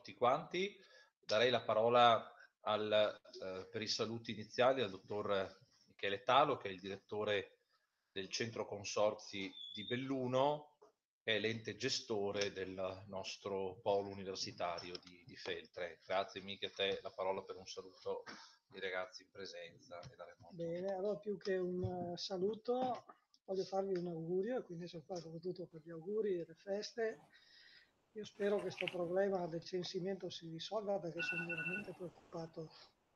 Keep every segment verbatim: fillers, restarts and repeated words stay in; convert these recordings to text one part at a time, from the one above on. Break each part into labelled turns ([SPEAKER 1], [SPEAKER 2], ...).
[SPEAKER 1] tutti quanti. Darei la parola al, eh, per i saluti iniziali al dottor Michele Talo, che è il direttore del Centro Consorzi di Belluno, che è l'ente gestore del nostro polo universitario di, di Feltre. Grazie Michele, a te la parola per un saluto ai ragazzi in presenza e da remoto.
[SPEAKER 2] Bene, allora più che un eh, saluto, voglio farvi un augurio e quindi sono qua soprattutto per gli auguri e le feste. Io spero che questo problema del censimento si risolva perché sono veramente preoccupato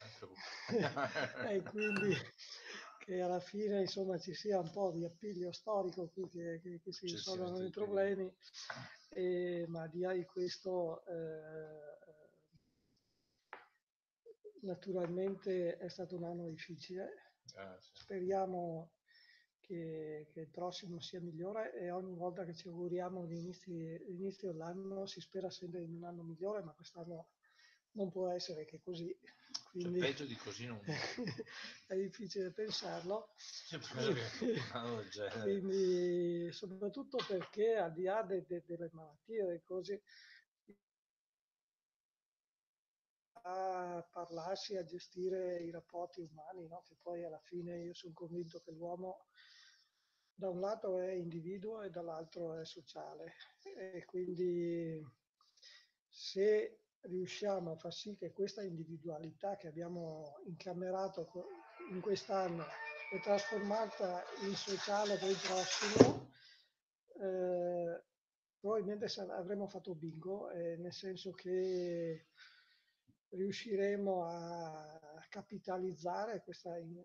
[SPEAKER 2] e quindi che alla fine insomma ci sia un po' di appiglio storico qui che, che- che si risolvano
[SPEAKER 1] Censimento
[SPEAKER 2] i
[SPEAKER 1] di Quirini.
[SPEAKER 2] problemi, e, ma al di là di questo eh, naturalmente è stato un anno difficile.
[SPEAKER 1] Eh, sì.
[SPEAKER 2] Speriamo che, che il prossimo sia migliore e ogni volta che ci auguriamo l'inizio, l'inizio dell'anno si spera sempre in un anno migliore, ma quest'anno non può essere che così,
[SPEAKER 1] Cioè,
[SPEAKER 2] quindi
[SPEAKER 1] peggio di così non...
[SPEAKER 2] è difficile pensarlo.
[SPEAKER 1] Io penso
[SPEAKER 2] E
[SPEAKER 1] che un anno del genere...
[SPEAKER 2] quindi, soprattutto perché al di là de- de- delle malattie, delle cose, a parlarsi, a gestire i rapporti umani, no? Che poi alla fine io sono convinto che l'uomo da un lato è individuo e dall'altro è sociale, e quindi se riusciamo a far sì che questa individualità che abbiamo incamerato co- in quest'anno è trasformata in sociale per il prossimo, eh, probabilmente sa- avremo fatto bingo, eh, nel senso che riusciremo a capitalizzare questa in-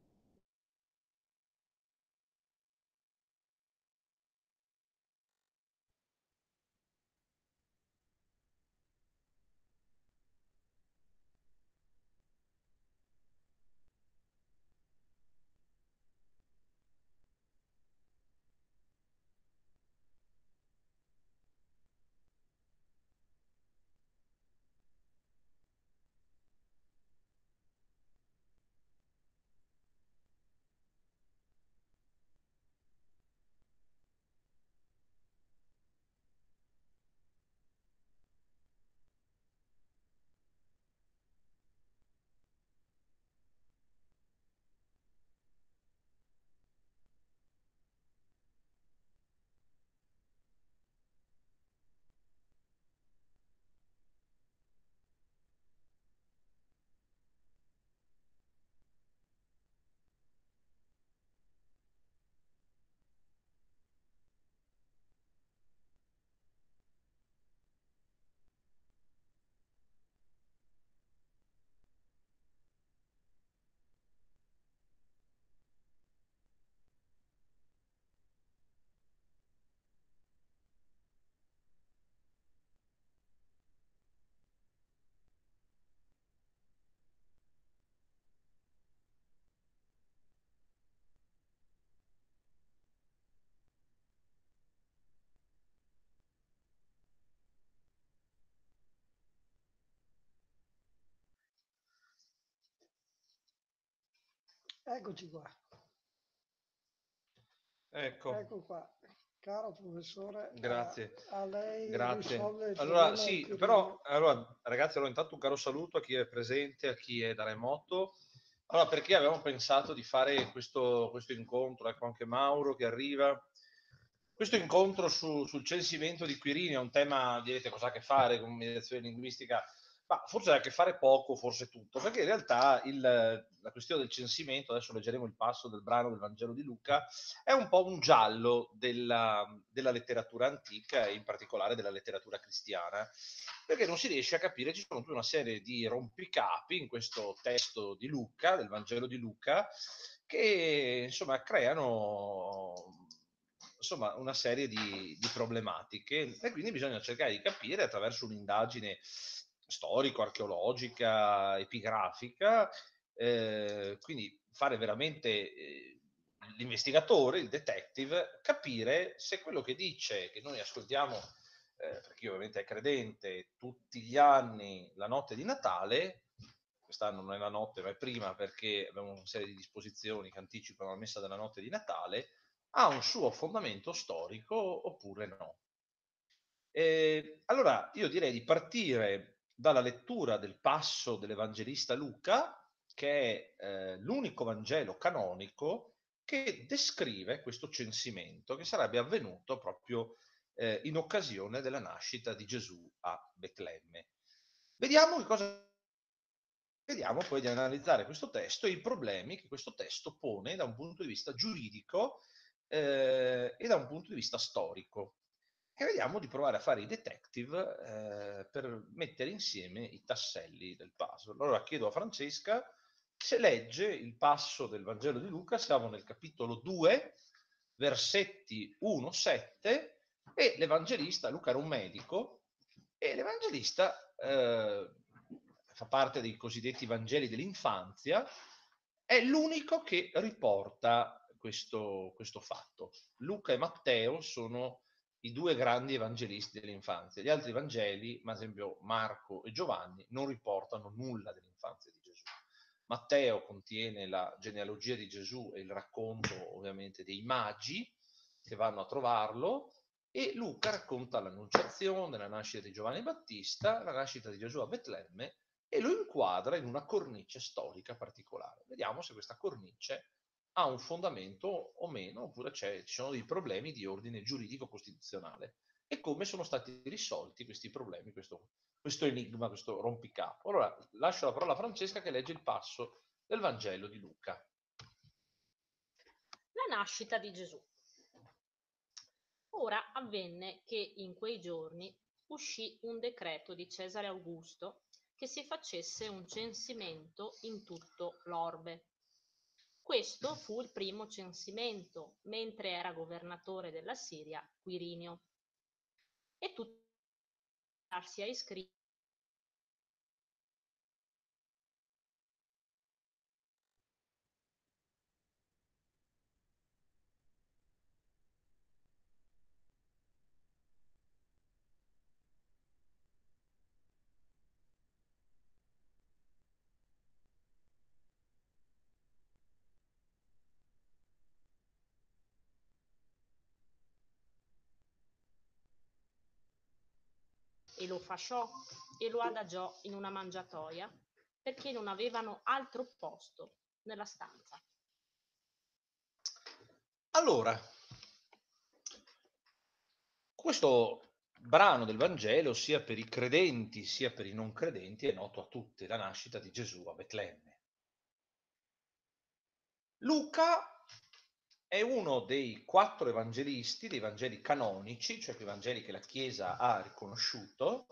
[SPEAKER 2] Eccoci qua,
[SPEAKER 1] Ecco,
[SPEAKER 2] ecco qua. Caro professore, a,
[SPEAKER 1] grazie,
[SPEAKER 2] a lei
[SPEAKER 1] grazie.
[SPEAKER 2] risolve il
[SPEAKER 1] Allora,
[SPEAKER 2] problema del
[SPEAKER 1] sì,
[SPEAKER 2] Quirinale.
[SPEAKER 1] però, allora, ragazzi, allora intanto un caro saluto a chi è presente, a chi è da remoto. Allora, perché abbiamo pensato di fare questo, questo incontro? Ecco, anche Mauro che arriva. Questo incontro su- sul censimento di Quirini è un tema, direte, cosa ha a che fare con mediazione linguistica? Ma forse ha a che fare poco, forse tutto, perché in realtà il- la questione del censimento, adesso leggeremo il passo del brano del Vangelo di Luca, è un po' un giallo della, della letteratura antica e in particolare della letteratura cristiana, perché non si riesce a capire, ci sono tutta una serie di rompicapi in questo testo di Luca, del Vangelo di Luca, che insomma creano insomma una serie di, di problematiche e quindi bisogna cercare di capire attraverso un'indagine storico-archeologica, epigrafica, eh, quindi fare veramente eh, l'investigatore, il detective, capire se quello che dice, che noi ascoltiamo, eh, perché io ovviamente è credente, tutti gli anni la notte di Natale, quest'anno non è la notte ma è prima perché abbiamo una serie di disposizioni che anticipano la messa della notte di Natale, ha un suo fondamento storico oppure no. Eh, allora io direi di partire dalla lettura del passo dell'Evangelista Luca, che è eh, l'unico Vangelo canonico che descrive questo censimento che sarebbe avvenuto proprio eh, in occasione della nascita di Gesù a Betlemme. Vediamo che cosa Vediamo poi di analizzare questo testo e i problemi che questo testo pone da un punto di vista giuridico eh, e da un punto di vista storico. E vediamo di provare a fare i detective eh, per mettere insieme i tasselli del puzzle. Allora chiedo a Francesca se legge il passo del Vangelo di Luca, siamo nel capitolo due, versetti uno sette, e l'Evangelista, Luca era un medico, e l'Evangelista eh, fa parte dei cosiddetti Vangeli dell'infanzia, è l'unico che riporta questo, questo fatto. Luca e Matteo sono i due grandi evangelisti dell'infanzia. Gli altri Vangeli, ad esempio Marco e Giovanni, non riportano nulla dell'infanzia di Gesù. Matteo contiene la genealogia di Gesù e il racconto ovviamente dei magi che vanno a trovarlo, e Luca racconta l'annunciazione, la nascita di Giovanni Battista, la nascita di Gesù a Betlemme, e lo inquadra in una cornice storica particolare. Vediamo se questa cornice ha un fondamento o meno, oppure ci sono dei problemi di ordine giuridico-costituzionale, e come sono stati risolti questi problemi, questo, questo enigma, questo rompicapo. Allora, lascio la parola a Francesca che legge il passo del Vangelo di Luca.
[SPEAKER 3] La nascita di Gesù. Ora avvenne che in quei giorni uscì un decreto di Cesare Augusto che si facesse un censimento in tutto l'orbe. Questo fu il primo censimento, mentre era governatore della Siria Quirinio. E tutti darsi a iscrivere e lo fasciò e lo adagiò in una mangiatoia perché non avevano altro posto nella stanza.
[SPEAKER 1] Allora, questo brano del Vangelo, sia per i credenti sia per i non credenti, è noto a tutti, la nascita di Gesù a Betlemme. Luca è uno dei quattro evangelisti, dei Vangeli canonici, cioè quei Vangeli che la Chiesa ha riconosciuto,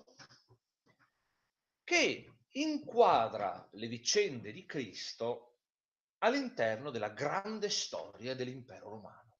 [SPEAKER 1] che inquadra le vicende di Cristo all'interno della grande storia dell'impero romano.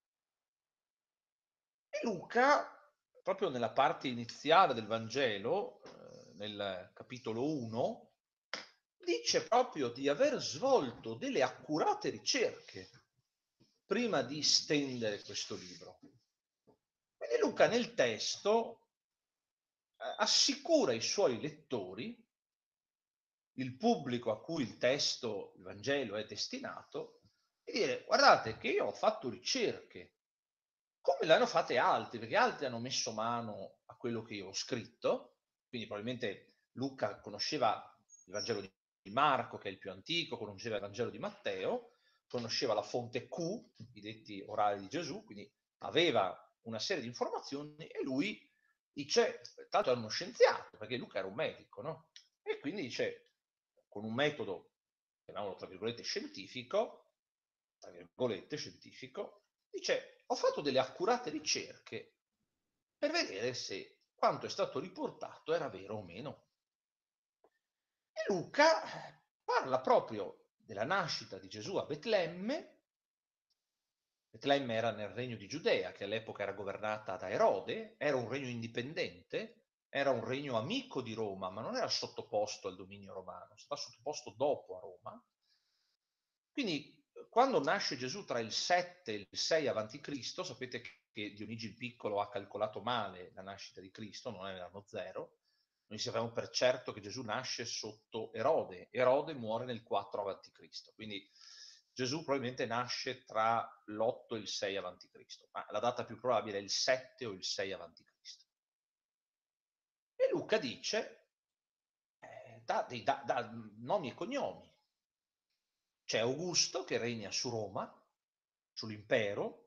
[SPEAKER 1] E Luca, proprio nella parte iniziale del Vangelo, eh, nel capitolo uno, dice proprio di aver svolto delle accurate ricerche prima di stendere questo libro. Quindi Luca nel testo eh, assicura ai suoi lettori, il pubblico a cui il testo, il Vangelo è destinato, di dire: guardate che io ho fatto ricerche, come le hanno fatte altri, perché altri hanno messo mano a quello che io ho scritto, quindi probabilmente Luca conosceva il Vangelo di Marco, che è il più antico, conosceva il Vangelo di Matteo, conosceva la fonte Q, i detti orali di Gesù, quindi aveva una serie di informazioni, e lui dice, tra l'altro era uno scienziato, perché Luca era un medico, no? E quindi dice, con un metodo, chiamiamolo tra virgolette, scientifico, tra virgolette, scientifico, dice, ho fatto delle accurate ricerche per vedere se quanto è stato riportato era vero o meno. E Luca parla proprio della nascita di Gesù a Betlemme. Betlemme era nel regno di Giudea, che all'epoca era governata da Erode, era un regno indipendente, era un regno amico di Roma, ma non era sottoposto al dominio romano, stava sottoposto dopo a Roma. Quindi quando nasce Gesù tra il sette e il sei avanti Cristo, sapete che Dionigi il Piccolo ha calcolato male la nascita di Cristo, non è l'anno zero. Noi sappiamo per certo che Gesù nasce sotto Erode. Erode muore nel quattro avanti Cristo. Quindi Gesù probabilmente nasce tra l'otto e il sei avanti Cristo, ma la data più probabile è il sette o il sei avanti Cristo. E Luca dice dà dei da, da nomi e cognomi. C'è Augusto che regna su Roma, sull'impero.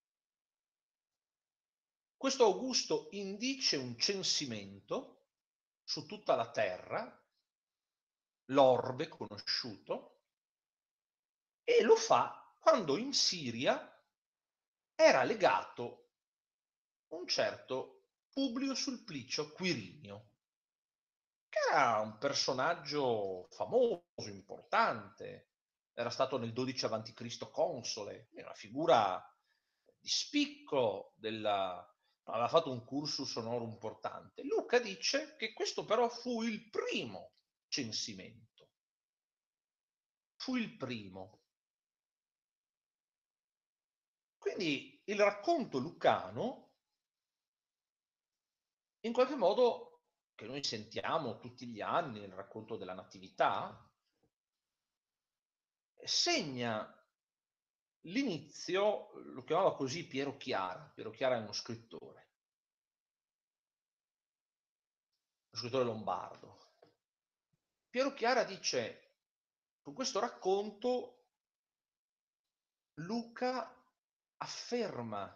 [SPEAKER 1] Questo Augusto indice un censimento su tutta la terra, l'orbe conosciuto, e lo fa quando in Siria era legato un certo Publio Sulpicio Quirinio, che era un personaggio famoso, importante, era stato nel dodici avanti Cristo console, era una figura di spicco, della... aveva fatto un cursus honorum importante. Luca dice che questo però fu il primo censimento, fu il primo. Quindi il racconto lucano, in qualche modo, che noi sentiamo tutti gli anni nel racconto della Natività, segna l'inizio, lo chiamava così Piero Chiara. Piero Chiara è uno scrittore, uno scrittore lombardo. Piero Chiara dice, con questo racconto Luca afferma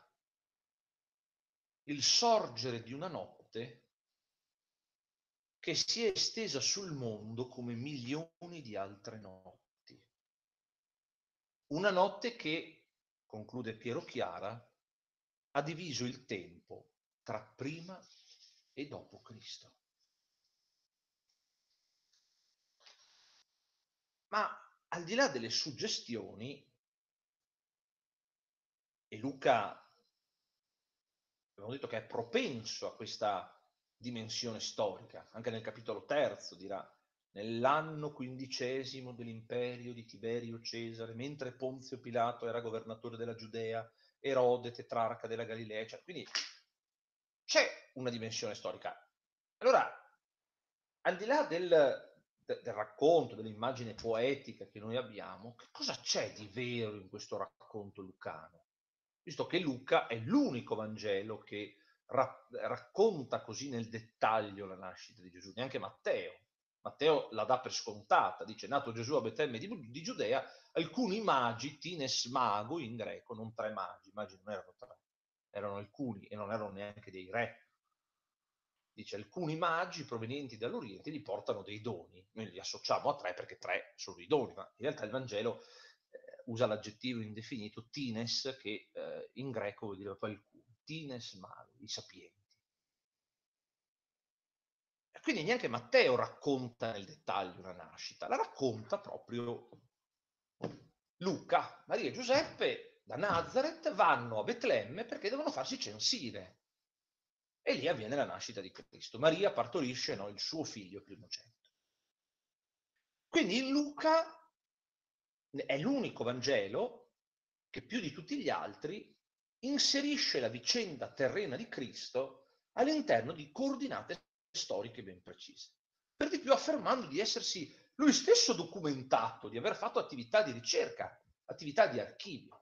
[SPEAKER 1] il sorgere di una notte che si è estesa sul mondo come milioni di altre notti. Una notte che, conclude Piero Chiara, ha diviso il tempo tra prima e dopo Cristo. Ma al di là delle suggestioni, e Luca abbiamo detto che è propenso a questa dimensione storica, anche nel capitolo terzo dirà: nell'anno quindicesimo dell'imperio di Tiberio Cesare, mentre Ponzio Pilato era governatore della Giudea, Erode tetrarca della Galilea, cioè, quindi c'è una dimensione storica. Allora, al di là del, de, del racconto, dell'immagine poetica che noi abbiamo, che cosa c'è di vero in questo racconto lucano? Visto che Luca è l'unico Vangelo che ra- racconta così nel dettaglio la nascita di Gesù, neanche Matteo. Matteo la dà per scontata, dice: nato Gesù a Betlemme di, di Giudea, alcuni magi, tines mago in greco, non tre magi, i magi non erano tre, erano alcuni e non erano neanche dei re. Dice: alcuni magi provenienti dall'Oriente gli portano dei doni. Noi li associamo a tre perché tre sono i doni, ma in realtà il Vangelo eh, usa l'aggettivo indefinito tines, che eh, in greco vuol dire poi alcuni. Tines mago, i sapienti. E quindi neanche Matteo racconta nel dettaglio la nascita, la racconta proprio Luca. Maria e Giuseppe da Nazareth vanno a Betlemme perché devono farsi censire. E lì avviene la nascita di Cristo. Maria partorisce, no, il suo figlio primogenito. Quindi in Luca è l'unico Vangelo che più di tutti gli altri inserisce la vicenda terrena di Cristo all'interno di coordinate storiche ben precise. Per di più affermando di essersi lui stesso documentato, di aver fatto attività di ricerca, attività di archivio.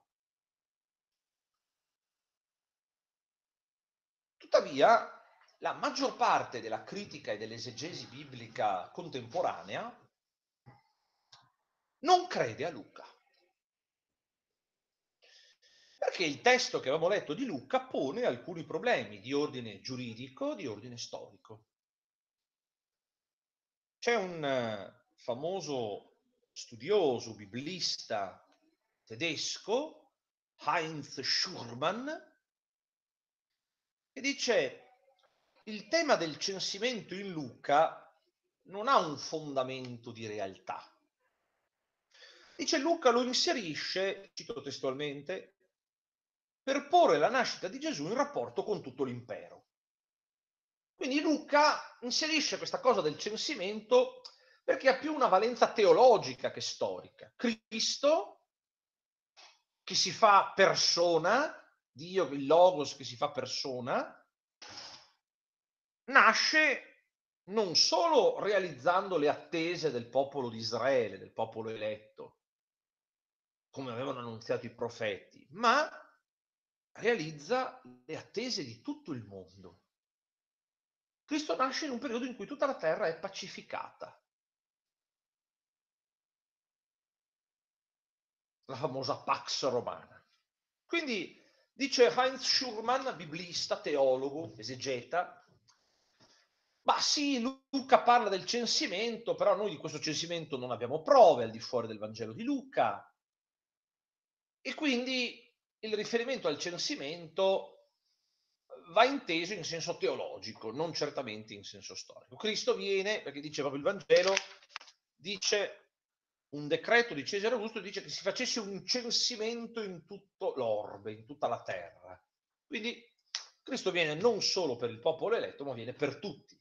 [SPEAKER 1] Tuttavia, la maggior parte della critica e dell'esegesi biblica contemporanea non crede a Luca. Perché il testo che avevamo letto di Luca pone alcuni problemi di ordine giuridico, di ordine storico. C'è un famoso studioso, biblista tedesco, Heinz Schurmann, che dice: il tema del censimento in Luca non ha un fondamento di realtà. Dice: Luca lo inserisce, cito testualmente, per porre la nascita di Gesù in rapporto con tutto l'impero. Quindi Luca inserisce questa cosa del censimento perché ha più una valenza teologica che storica. Cristo, che si fa persona, Dio, il Logos che si fa persona, nasce non solo realizzando le attese del popolo di Israele, del popolo eletto, come avevano annunziato i profeti, ma realizza le attese di tutto il mondo. Cristo nasce in un periodo in cui tutta la terra è pacificata. la famosa Pax Romana. Quindi dice Heinz Schurmann, biblista, teologo, esegeta, ma sì, Luca parla del censimento, però noi di questo censimento non abbiamo prove al di fuori del Vangelo di Luca, e quindi il riferimento al censimento va inteso in senso teologico, non certamente in senso storico. Cristo viene, perché dice proprio il Vangelo, dice un decreto di Cesare Augusto, dice che si facesse un censimento in tutto l'orbe, in tutta la terra. Quindi Cristo viene non solo per il popolo eletto, ma viene per tutti.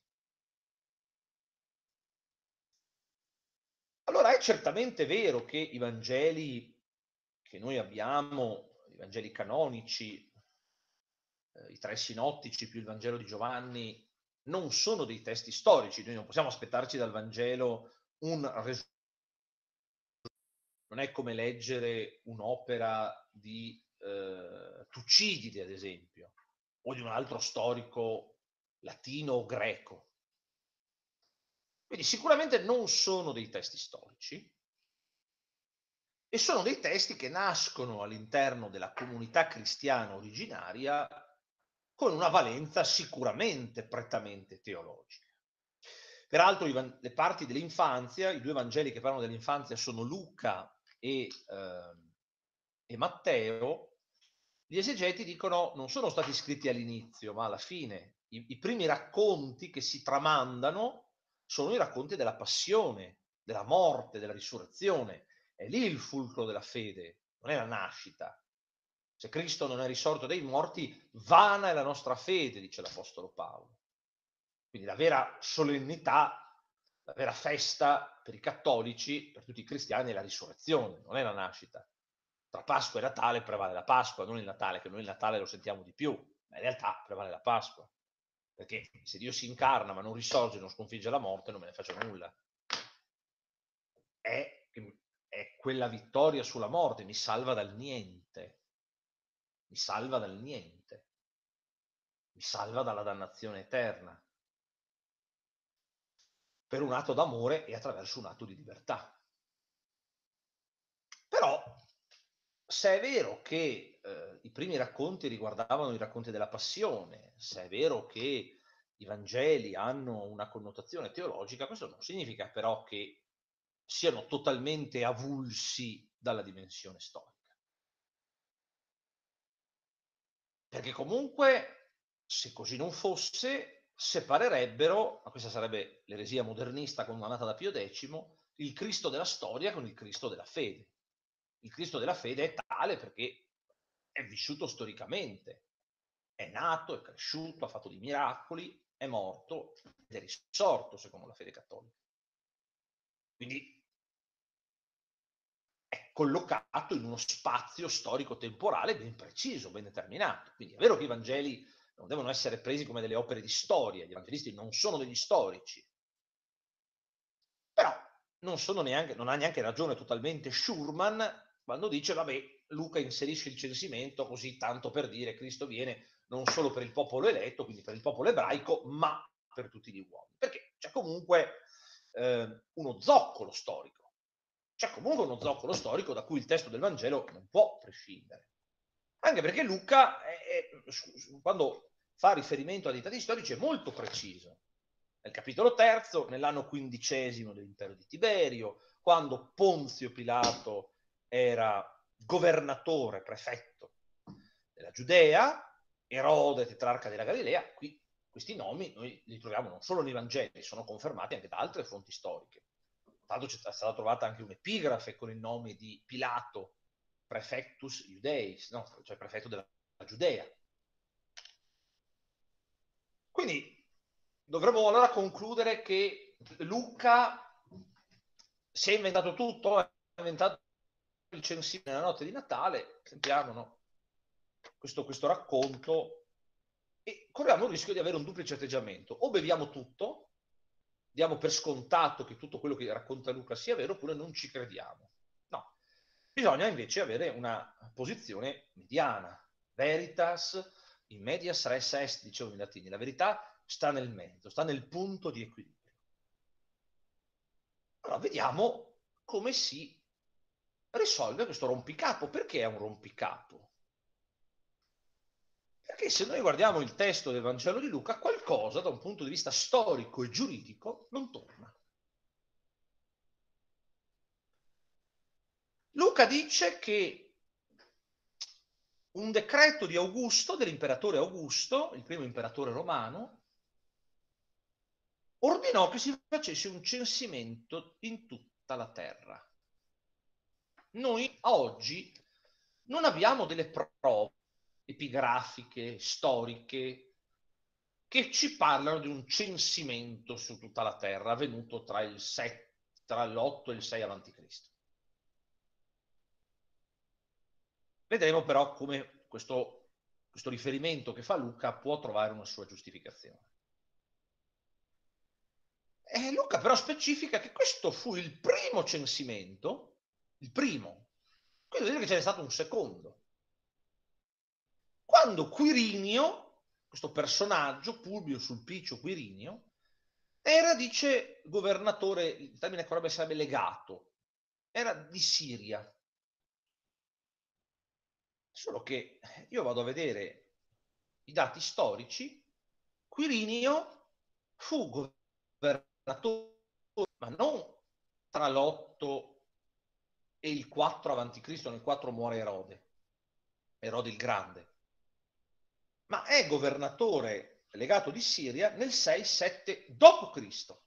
[SPEAKER 1] Allora è certamente vero che i Vangeli che noi abbiamo, i Vangeli canonici, eh, i tre sinottici più il Vangelo di Giovanni, non sono dei testi storici. Noi non possiamo aspettarci dal Vangelo un resumo. Non è come leggere un'opera di eh, Tucidide, ad esempio, o di un altro storico latino o greco. Quindi sicuramente non sono dei testi storici, e sono dei testi che nascono all'interno della comunità cristiana originaria con una valenza sicuramente prettamente teologica. Peraltro i, le parti dell'infanzia, i due Vangeli che parlano dell'infanzia sono Luca e, eh, e Matteo. Gli esegeti dicono non sono stati scritti all'inizio, ma alla fine. I, i primi racconti che si tramandano sono i racconti della passione, della morte, della risurrezione. È lì il fulcro della fede, non è la nascita. Se Cristo non è risorto dai morti, vana è la nostra fede, dice l'Apostolo Paolo. Quindi la vera solennità, la vera festa per i cattolici, per tutti i cristiani, è la risurrezione, non è la nascita. Tra Pasqua e Natale prevale la Pasqua, non il Natale, che noi il Natale lo sentiamo di più, ma in realtà prevale la Pasqua. Perché se Dio si incarna ma non risorge, non sconfigge la morte, non me ne faccio nulla. È, è quella vittoria sulla morte, mi salva dal niente. Mi salva dal niente. Mi salva dalla dannazione eterna. Per un atto d'amore e attraverso un atto di libertà. Però, se è vero che eh, i primi racconti riguardavano i racconti della passione, se è vero che i Vangeli hanno una connotazione teologica, questo non significa però che siano totalmente avulsi dalla dimensione storica. Perché comunque, se così non fosse, separerebbero, ma questa sarebbe l'eresia modernista condannata da Pio decimo, il Cristo della storia con il Cristo della fede. Il Cristo della fede è tale perché è vissuto storicamente, è nato, è cresciuto, ha fatto dei miracoli, è morto ed è risorto secondo la fede cattolica. Quindi è collocato in uno spazio storico-temporale ben preciso, ben determinato. Quindi è vero che i Vangeli non devono essere presi come delle opere di storia, gli evangelisti non sono degli storici, però non, sono neanche, non ha neanche ragione totalmente Schurmann quando dice, vabbè, Luca inserisce il censimento così tanto per dire Cristo viene non solo per il popolo eletto, quindi per il popolo ebraico, ma per tutti gli uomini. Perché c'è comunque eh, uno zoccolo storico. C'è comunque uno zoccolo storico da cui il testo del Vangelo non può prescindere. Anche perché Luca, è, è, quando fa riferimento a dei dati storici, è molto preciso. Nel capitolo terzo, nell'anno quindicesimo dell'impero di Tiberio, quando Ponzio Pilato era governatore, prefetto della Giudea, Erode, tetrarca della Galilea, qui questi nomi noi li troviamo non solo nei Vangeli, sono confermati anche da altre fonti storiche. Tra l'altro c'è stata trovata anche un'epigrafe con il nome di Pilato, prefectus Iudeis, no? Cioè prefetto della Giudea. Quindi dovremmo allora concludere che Luca si è inventato tutto, ha inventato il censimento nella notte di Natale, sentiamo, no? questo, questo racconto, e corriamo il rischio di avere un duplice atteggiamento. O beviamo tutto, diamo per scontato che tutto quello che racconta Luca sia vero, oppure non ci crediamo. No, bisogna invece avere una posizione mediana. Veritas in medias res est, dicevano i latini. La verità sta nel mezzo, sta nel punto di equilibrio. Allora vediamo come si risolve questo rompicapo. Perché è un rompicapo? Perché se noi guardiamo il testo del Vangelo di Luca, qualcosa da un punto di vista storico e giuridico non torna. Luca dice che un decreto di Augusto, dell'imperatore Augusto, il primo imperatore romano, ordinò che si facesse un censimento in tutta la terra. Noi oggi non abbiamo delle prove epigrafiche, storiche, che ci parlano di un censimento su tutta la terra avvenuto tra il sette, tra l'otto e il sei avanti Cristo. Vedremo però come questo, questo riferimento che fa Luca può trovare una sua giustificazione. E Luca però specifica che questo fu il primo censimento, il primo, quindi vuol dire che ce n'è stato un secondo. Quando Quirinio, questo personaggio, Publio Sulpicio Quirinio, era, dice, governatore, il termine corretto sarebbe legato, era di Siria. Solo che io vado a vedere i dati storici, Quirinio fu governatore, ma non tra l'otto e il quattro avanti Cristo, nel quattro muore Erode, Erode il Grande, ma è governatore legato di Siria nel sei sette dopo Cristo.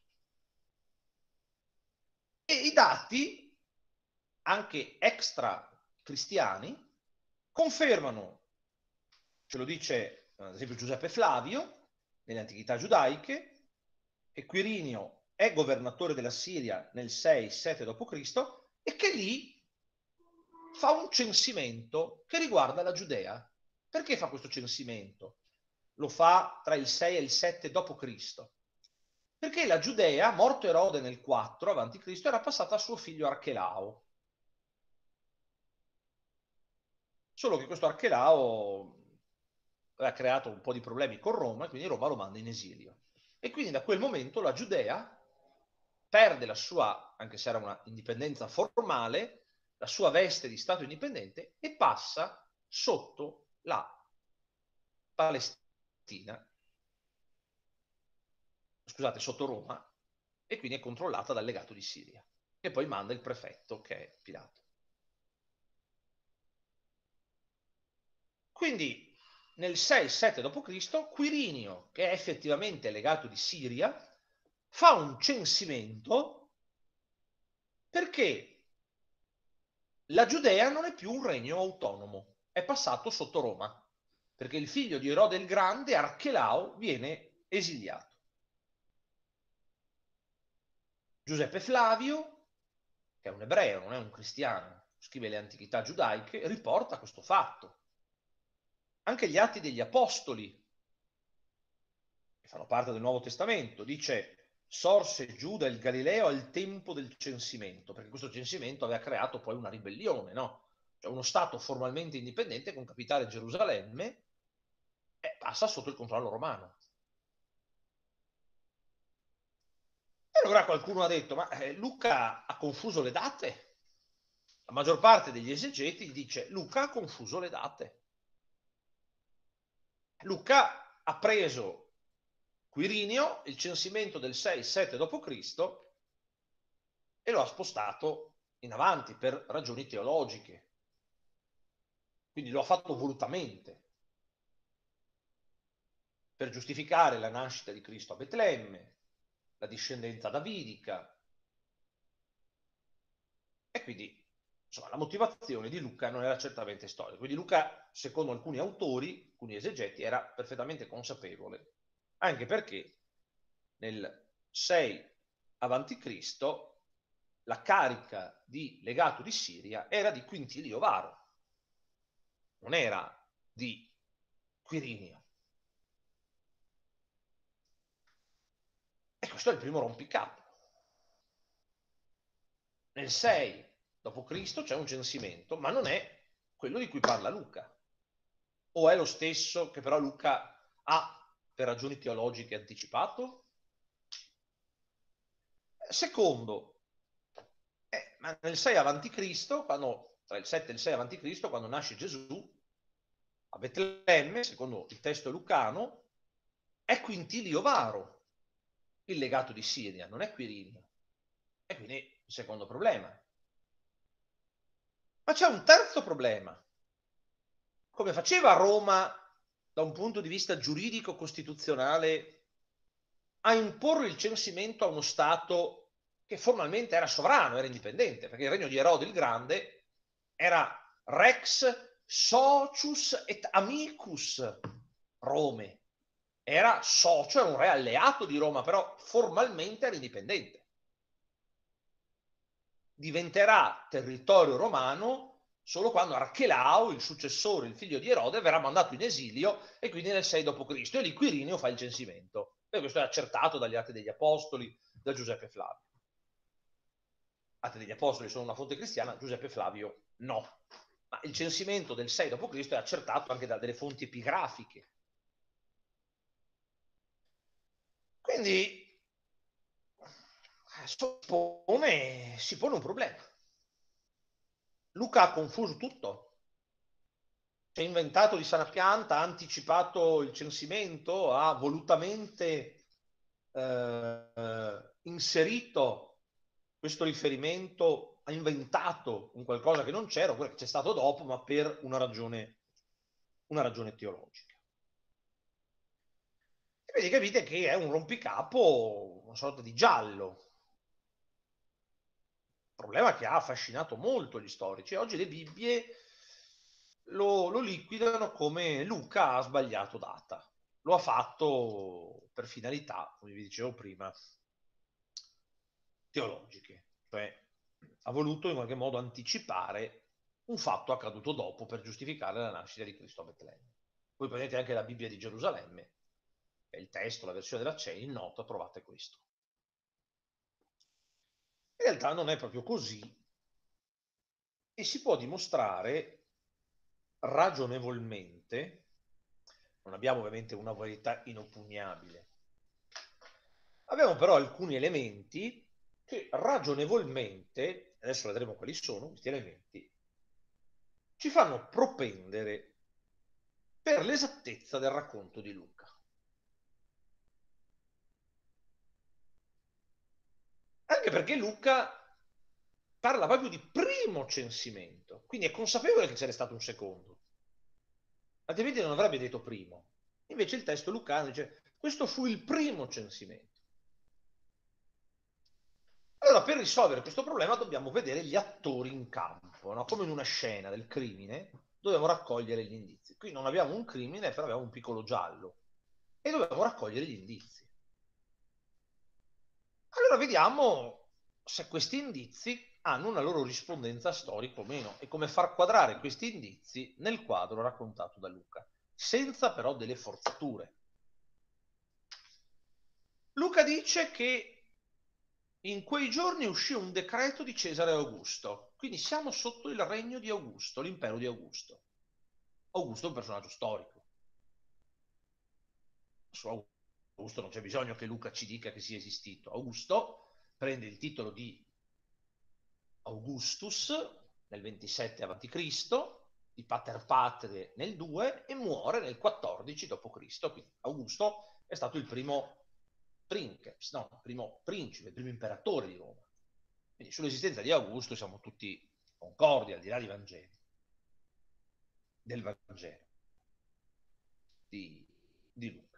[SPEAKER 1] E i dati, anche extra cristiani, confermano, ce lo dice ad esempio Giuseppe Flavio, nelle antichità giudaiche, che Quirinio è governatore della Siria nel sei sette dopo Cristo e che lì fa un censimento che riguarda la Giudea. Perché fa questo censimento? Lo fa tra il sei e il sette dopo Cristo. Perché la Giudea, morto Erode nel quattro avanti Cristo, era passata a suo figlio Archelao. Solo che questo Archelao aveva creato un po' di problemi con Roma e quindi Roma lo manda in esilio. E quindi da quel momento la Giudea perde la sua, anche se era una indipendenza formale, la sua veste di Stato indipendente e passa sotto la Palestina, scusate, sotto Roma, e quindi è controllata dal legato di Siria, che poi manda il prefetto che è Pilato. Quindi nel sei sette dopo Cristo Quirinio, che è effettivamente legato di Siria, fa un censimento perché la Giudea non è più un regno autonomo, è passato sotto Roma, perché il figlio di Erode il Grande, Archelao, viene esiliato. Giuseppe Flavio, che è un ebreo, non è un cristiano, scrive le antichità giudaiche, riporta questo fatto. Anche gli Atti degli Apostoli, che fanno parte del Nuovo Testamento, dice: sorse Giuda il Galileo al tempo del censimento, perché questo censimento aveva creato poi una ribellione, no? Cioè uno Stato formalmente indipendente con capitale Gerusalemme eh, passa sotto il controllo romano. E allora qualcuno ha detto: ma eh, Luca ha confuso le date? La maggior parte degli esegeti dice: Luca ha confuso le date. Luca ha preso Quirinio, il censimento del sei sette dopo Cristo, e lo ha spostato in avanti per ragioni teologiche. Quindi lo ha fatto volutamente, per giustificare la nascita di Cristo a Betlemme, la discendenza davidica. E quindi, insomma, la motivazione di Luca non era certamente storica. Quindi Luca, secondo alcuni autori, alcuni esegeti, era perfettamente consapevole, anche perché nel sei avanti Cristo la carica di legato di Siria era di Quintilio Varo, non era di Quirinio. E questo è il primo rompicapo. Nel sei dopo Cristo c'è un censimento, ma non è quello di cui parla Luca. O è lo stesso che però Luca ha, per ragioni teologiche, anticipato? Secondo, eh, Ma nel sei avanti Cristo, quando, tra il sette e il sei avanti Cristo, quando nasce Gesù, a Betlemme, secondo il testo lucano, è Quintilio Varo il legato di Siria, non è Quirinio. E quindi il secondo problema. Ma c'è un terzo problema. Come faceva Roma, da un punto di vista giuridico-costituzionale, a imporre il censimento a uno Stato che formalmente era sovrano, era indipendente, perché il regno di Erode il Grande era Rex Socius et Amicus Rome. Era socio, era un re alleato di Roma, però formalmente era indipendente. Diventerà territorio romano solo quando Archelao, il successore, il figlio di Erode, verrà mandato in esilio, e quindi nel sei dopo Cristo, e lì Quirinio fa il censimento. E questo è accertato dagli Atti degli Apostoli, da Giuseppe Flavio. Atti degli Apostoli sono una fonte cristiana, Giuseppe Flavio no. Ma il censimento del sei dopo Cristo è accertato anche da delle fonti epigrafiche. Quindi si pone, si pone un problema. Luca ha confuso tutto. Si è inventato di sana pianta, ha anticipato il censimento, ha volutamente eh, inserito questo riferimento, ha inventato un qualcosa che non c'era, quello che c'è stato dopo, ma per una ragione, una ragione teologica. E quindi capite che è un rompicapo, una sorta di giallo. Problema che ha affascinato molto gli storici. Oggi le Bibbie lo, lo liquidano come Luca ha sbagliato data. Lo ha fatto per finalità, come vi dicevo prima, teologiche. Cioè ha voluto in qualche modo anticipare un fatto accaduto dopo per giustificare la nascita di Cristo a Betlemme. Voi prendete anche la Bibbia di Gerusalemme, che è il testo, la versione della C E I, in nota trovate questo. In realtà non è proprio così, e si può dimostrare ragionevolmente, non abbiamo ovviamente una verità inoppugnabile, abbiamo però alcuni elementi che ragionevolmente, adesso vedremo quali sono questi elementi, ci fanno propendere per l'esattezza del racconto di Luca. Anche perché Luca parla proprio di primo censimento, quindi è consapevole che ce n'è stato un secondo, altrimenti non avrebbe detto primo. Invece il testo lucano dice: questo fu il primo censimento. Allora, per risolvere questo problema dobbiamo vedere gli attori in campo, no? Come in una scena del crimine, dobbiamo raccogliere gli indizi. Qui non abbiamo un crimine, però abbiamo un piccolo giallo, e dobbiamo raccogliere gli indizi. Allora vediamo se questi indizi hanno una loro rispondenza storica o meno, e come far quadrare questi indizi nel quadro raccontato da Luca, senza però delle forzature. Luca dice che in quei giorni uscì un decreto di Cesare Augusto, quindi siamo sotto il regno di Augusto, l'impero di Augusto. Augusto è un personaggio storico. Su Augusto non c'è bisogno che Luca ci dica che sia esistito. Augusto prende il titolo di Augustus nel ventisette avanti Cristo, di Pater Patrie nel due, e muore nel quattordici dopo Cristo. Quindi Augusto è stato il primo princeps, no, il primo principe, il primo imperatore di Roma. Quindi sull'esistenza di Augusto siamo tutti concordi, al di là di Vangeli, del Vangelo di, di Luca.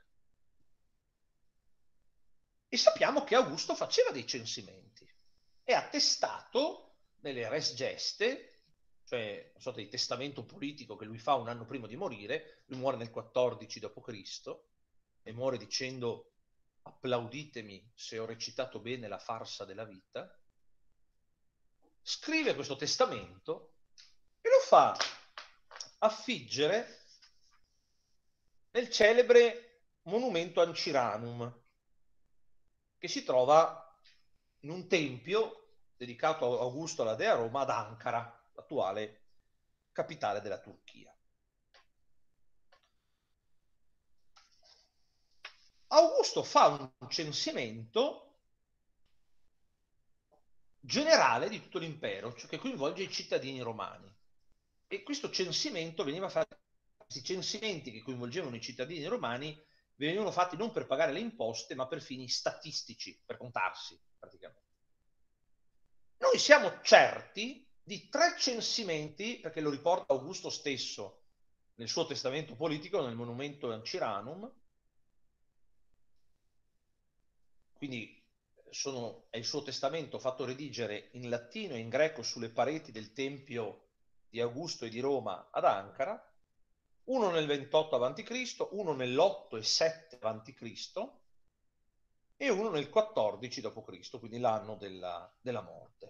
[SPEAKER 1] E sappiamo che Augusto faceva dei censimenti, è attestato nelle res geste, cioè una sorta di testamento politico che lui fa un anno prima di morire. Lui muore nel quattordici dopo Cristo e muore dicendo: applauditemi se ho recitato bene la farsa della vita. Scrive questo testamento e lo fa affiggere nel celebre monumento Anciranum, che si trova in un tempio dedicato a Augusto alla dea Roma ad Ankara, l'attuale capitale della Turchia. Augusto fa un censimento generale di tutto l'impero, cioè che coinvolge i cittadini romani. E questo censimento veniva fatto, questi censimenti che coinvolgevano i cittadini romani venivano fatti non per pagare le imposte, ma per fini statistici, per contarsi praticamente. Noi siamo certi di tre censimenti, perché lo riporta Augusto stesso nel suo testamento politico, nel Monumento Anciranum, quindi sono, è il suo testamento fatto redigere in latino e in greco sulle pareti del Tempio di Augusto e di Roma ad Ankara, uno nel ventotto avanti Cristo, uno nell'otto e sette avanti Cristo e uno nel quattordici dopo Cristo, quindi l'anno della, della morte.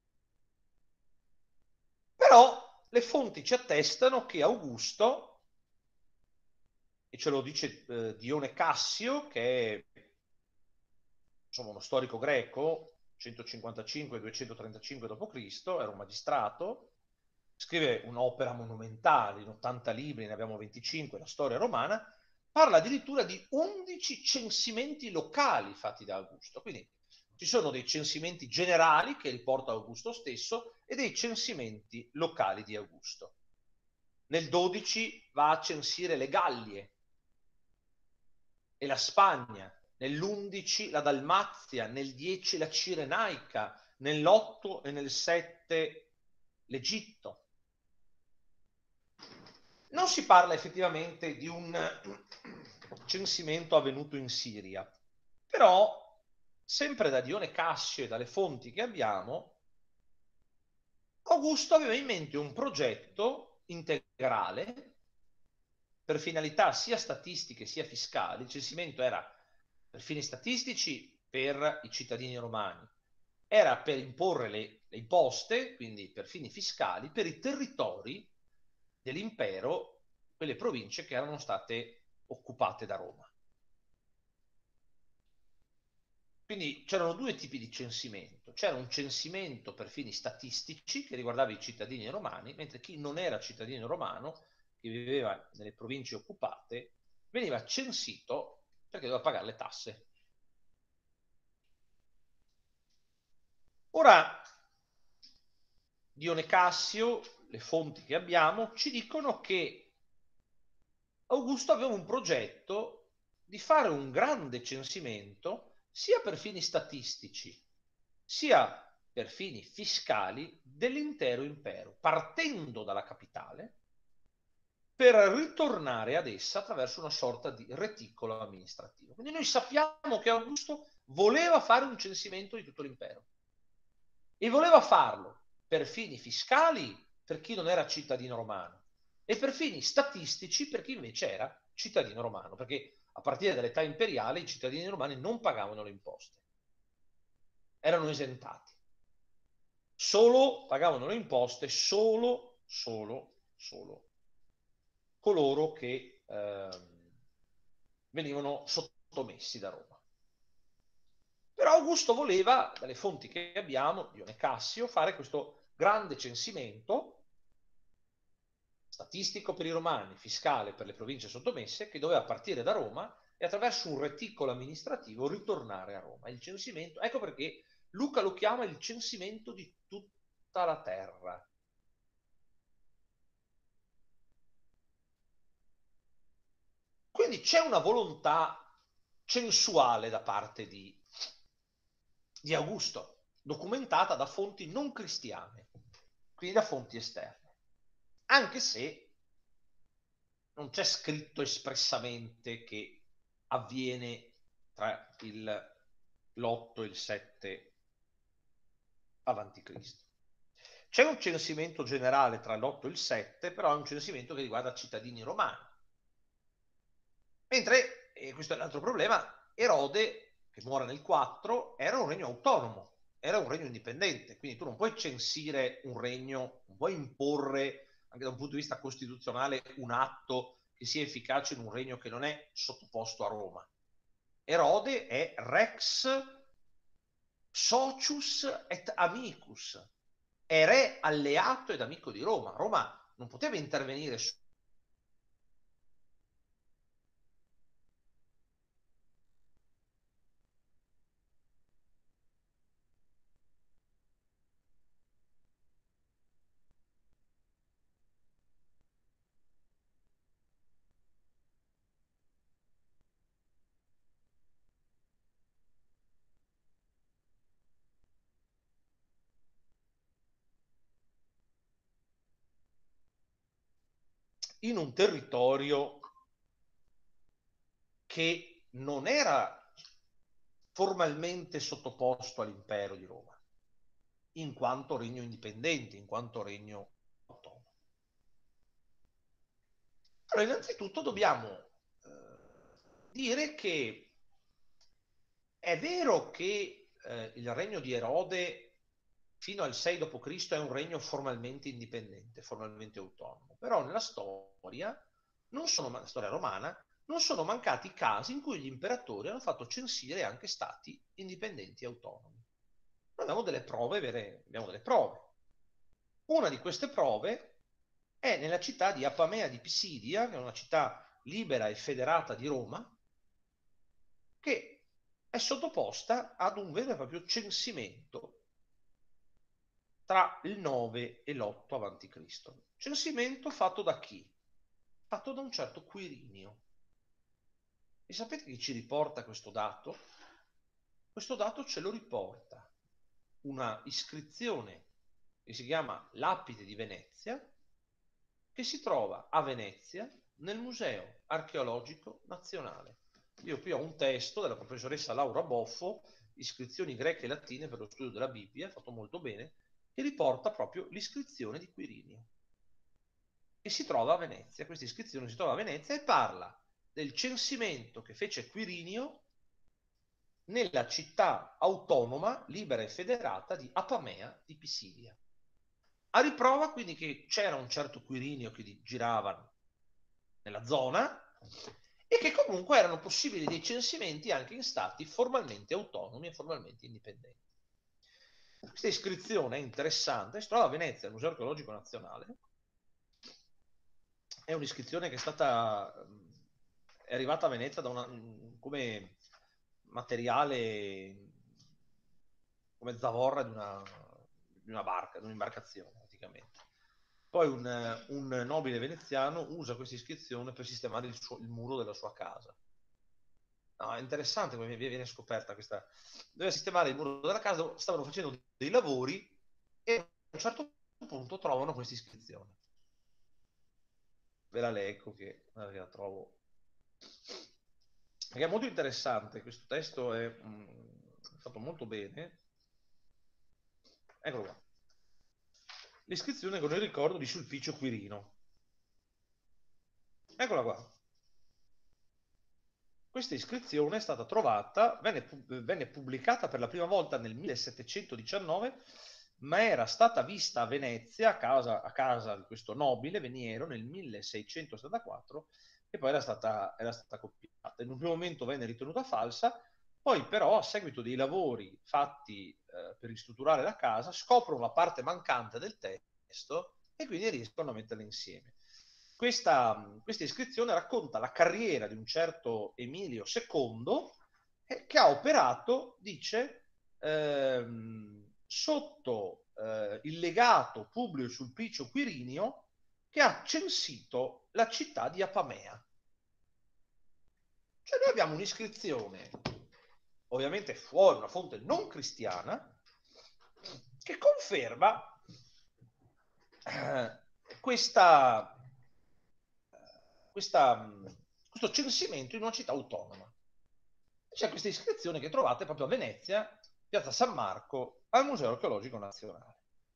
[SPEAKER 1] Però le fonti ci attestano che Augusto, e ce lo dice eh, Dione Cassio, che è insomma uno storico greco, centocinquantacinque duecentotrentacinque dopo Cristo, era un magistrato, scrive un'opera monumentale in ottanta libri, ne abbiamo venticinque, la storia romana, parla addirittura di undici censimenti locali fatti da Augusto. Quindi ci sono dei censimenti generali che riporta Augusto stesso e dei censimenti locali di Augusto. Nel dodici va a censire le Gallie e la Spagna, nell'undici la Dalmazia, nel dieci la Cirenaica, nell'otto e nel sette l'Egitto. Non si parla effettivamente di un censimento avvenuto in Siria, però sempre da Dione Cassio e dalle fonti che abbiamo, Augusto aveva in mente un progetto integrale per finalità sia statistiche sia fiscali. Il censimento era per fini statistici per i cittadini romani, era per imporre le, le imposte, quindi per fini fiscali, per i territori dell'impero, quelle province che erano state occupate da Roma. Quindi c'erano due tipi di censimento. C'era un censimento per fini statistici che riguardava i cittadini romani, mentre chi non era cittadino romano, che viveva nelle province occupate, veniva censito perché doveva pagare le tasse. Ora, Dione Cassio, le fonti che abbiamo, ci dicono che Augusto aveva un progetto di fare un grande censimento sia per fini statistici, sia per fini fiscali dell'intero impero, partendo dalla capitale, per ritornare ad essa attraverso una sorta di reticolo amministrativo. Quindi noi sappiamo che Augusto voleva fare un censimento di tutto l'impero e voleva farlo per fini fiscali per chi non era cittadino romano e per fini statistici per chi invece era cittadino romano, perché a partire dall'età imperiale i cittadini romani non pagavano le imposte, erano esentati. Solo pagavano le imposte solo, solo, solo coloro che eh, venivano sottomessi da Roma. Però Augusto voleva, dalle fonti che abbiamo, Dione Cassio, fare questo grande censimento statistico per i romani, fiscale per le province sottomesse, che doveva partire da Roma e attraverso un reticolo amministrativo ritornare a Roma. Il censimento, ecco perché Luca lo chiama il censimento di tutta la terra. Quindi c'è una volontà censuale da parte di, di Augusto, documentata da fonti non cristiane, quindi da fonti esterne, anche se non c'è scritto espressamente che avviene tra l'otto e il sette avanti Cristo. C'è un censimento generale tra l'otto e il sette, però è un censimento che riguarda cittadini romani. Mentre, e questo è l'altro problema, Erode, che muore nel quattro, era un regno autonomo, era un regno indipendente, quindi tu non puoi censire un regno, non puoi imporre, anche da un punto di vista costituzionale, un atto che sia efficace in un regno che non è sottoposto a Roma. Erode è rex socius et amicus, è re alleato ed amico di Roma. Roma non poteva intervenire su in un territorio che non era formalmente sottoposto all'impero di Roma, in quanto regno indipendente, in quanto regno autonomo. Allora, innanzitutto dobbiamo eh, dire che è vero che eh, il regno di Erode fino al sei dopo Cristo è un regno formalmente indipendente, formalmente autonomo, però nella storia, non sono, la storia romana, non sono mancati casi in cui gli imperatori hanno fatto censire anche stati indipendenti e autonomi. Noi abbiamo delle prove vere, abbiamo delle prove. Una di queste prove è nella città di Apamea di Pisidia, che è una città libera e federata di Roma, che è sottoposta ad un vero e proprio censimento tra il nove e l'otto avanti Cristo. Censimento fatto da chi? Fatto da un certo Quirinio. E sapete chi ci riporta questo dato? Questo dato ce lo riporta una iscrizione che si chiama Lapide di Venezia, che si trova a Venezia nel Museo Archeologico Nazionale. Io qui ho un testo della professoressa Laura Boffo, Iscrizioni greche e latine per lo studio della Bibbia, fatto molto bene, che riporta proprio l'iscrizione di Quirinio. E si trova a Venezia, questa iscrizione si trova a Venezia e parla del censimento che fece Quirinio nella città autonoma, libera e federata di Apamea di Pisidia. A riprova quindi che c'era un certo Quirinio che girava nella zona e che comunque erano possibili dei censimenti anche in stati formalmente autonomi e formalmente indipendenti. Questa iscrizione è interessante, si trova a Venezia, al Museo Archeologico Nazionale. È un'iscrizione che è stata è arrivata a Venezia da una, come materiale, come zavorra di una, di una barca, di un'imbarcazione praticamente. Poi un, un nobile veneziano usa questa iscrizione per sistemare il, suo, il muro della sua casa. No, è interessante come viene scoperta questa. Doveva sistemare il muro della casa, stavano facendo dei lavori e a un certo punto trovano questa iscrizione. Ve la leggo che la trovo. Perché è molto interessante, questo testo è mh, fatto molto bene. Eccolo qua. L'iscrizione con il ricordo di Sulpicio Quirino. Eccola qua. Questa iscrizione è stata trovata, venne, venne pubblicata per la prima volta nel millesettecentodiciannove, ma era stata vista a Venezia, a casa, a casa di questo nobile veniero, nel milleseicentosettantaquattro, e poi era stata, era stata copiata. In un primo momento venne ritenuta falsa, poi però a seguito dei lavori fatti eh, per ristrutturare la casa, scoprono la parte mancante del testo e quindi riescono a metterla insieme. Questa, questa iscrizione racconta la carriera di un certo Emilio secondo eh, che ha operato, dice, ehm, sotto eh, il legato Publio Sulpicio Quirinio, che ha censito la città di Apamea. Cioè noi abbiamo un'iscrizione, ovviamente fuori, una fonte non cristiana, che conferma eh, questa... Questa, questo censimento in una città autonoma. C'è questa iscrizione che trovate proprio a Venezia, piazza San Marco, al Museo Archeologico Nazionale.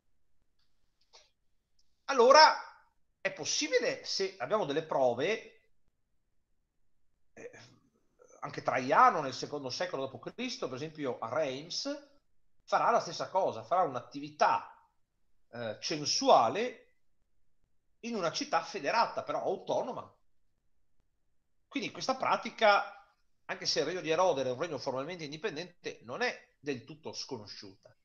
[SPEAKER 1] Allora, è possibile, se abbiamo delle prove, eh, anche Traiano nel secondo secolo dopo Cristo, per esempio a Reims, farà la stessa cosa, farà un'attività eh, censuale in una città federata, però autonoma. Quindi questa pratica, anche se il regno di Erode era un regno formalmente indipendente, non è del tutto sconosciuta.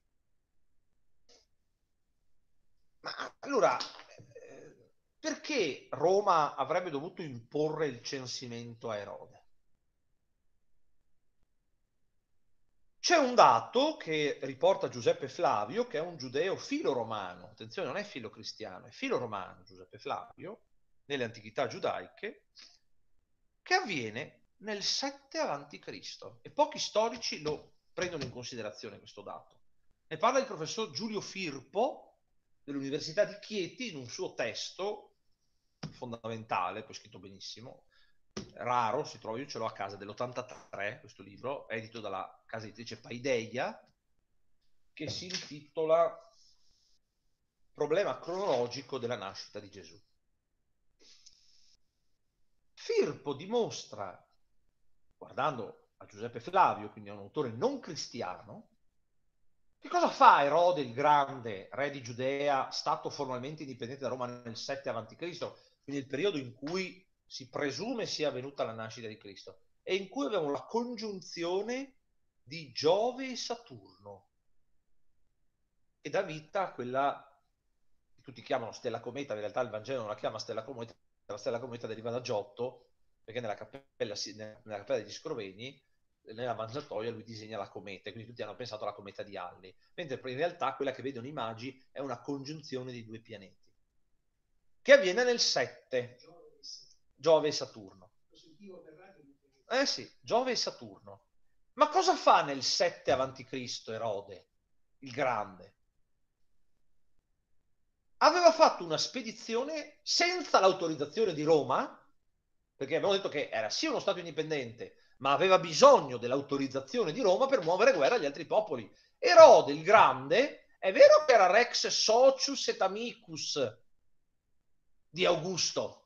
[SPEAKER 1] Ma allora, eh, perché Roma avrebbe dovuto imporre il censimento a Erode? C'è un dato che riporta Giuseppe Flavio, che è un giudeo filo-romano, attenzione, non è filo-cristiano, è filo-romano Giuseppe Flavio, nelle antichità giudaiche, che avviene nel sette avanti Cristo e pochi storici lo prendono in considerazione questo dato. Ne parla il professor Giulio Firpo dell'Università di Chieti in un suo testo fondamentale, poi scritto benissimo, raro, si trova, io ce l'ho a casa, dell'ottantatré, questo libro, edito dalla casa editrice Paideia, che si intitola Problema cronologico della nascita di Gesù. Firpo dimostra, guardando a Giuseppe Flavio, quindi è un autore non cristiano, che cosa fa Erode il Grande, re di Giudea, stato formalmente indipendente da Roma nel sette avanti Cristo, quindi il periodo in cui si presume sia avvenuta la nascita di Cristo, e in cui abbiamo la congiunzione di Giove e Saturno, che dà vita a quella che tutti chiamano stella cometa, in realtà il Vangelo non la chiama stella cometa, la stella cometa deriva da Giotto, perché nella cappella, nella cappella degli Scrovegni, nella mangiatoia lui disegna la cometa, quindi tutti hanno pensato alla cometa di Halley, mentre in realtà quella che vedono i magi è una congiunzione di due pianeti, che avviene nel sette, Giove e Saturno. Eh sì, Giove e Saturno. Ma cosa fa nel sette avanti Cristo Erode, il Grande? Aveva fatto una spedizione senza l'autorizzazione di Roma, perché abbiamo detto che era sì uno Stato indipendente, ma aveva bisogno dell'autorizzazione di Roma per muovere guerra agli altri popoli. Erode il Grande, è vero che era Rex Socius et Amicus di Augusto,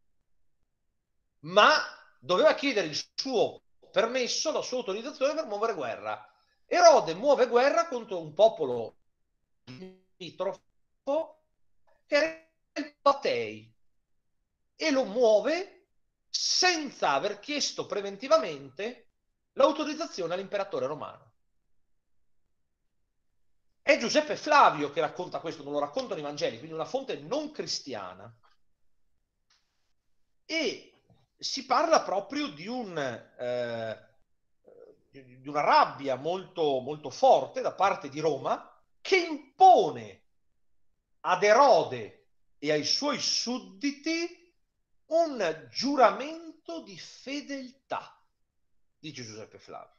[SPEAKER 1] ma doveva chiedere il suo permesso, la sua autorizzazione per muovere guerra. Erode muove guerra contro un popolo limitrofo che era il Patei, e lo muove senza aver chiesto preventivamente l'autorizzazione all'imperatore romano. È Giuseppe Flavio che racconta questo, non lo raccontano i Vangeli, quindi una fonte non cristiana, e si parla proprio di, un, eh, di una rabbia molto, molto forte da parte di Roma, che impone ad Erode e ai suoi sudditi un giuramento di fedeltà, dice Giuseppe Flavio.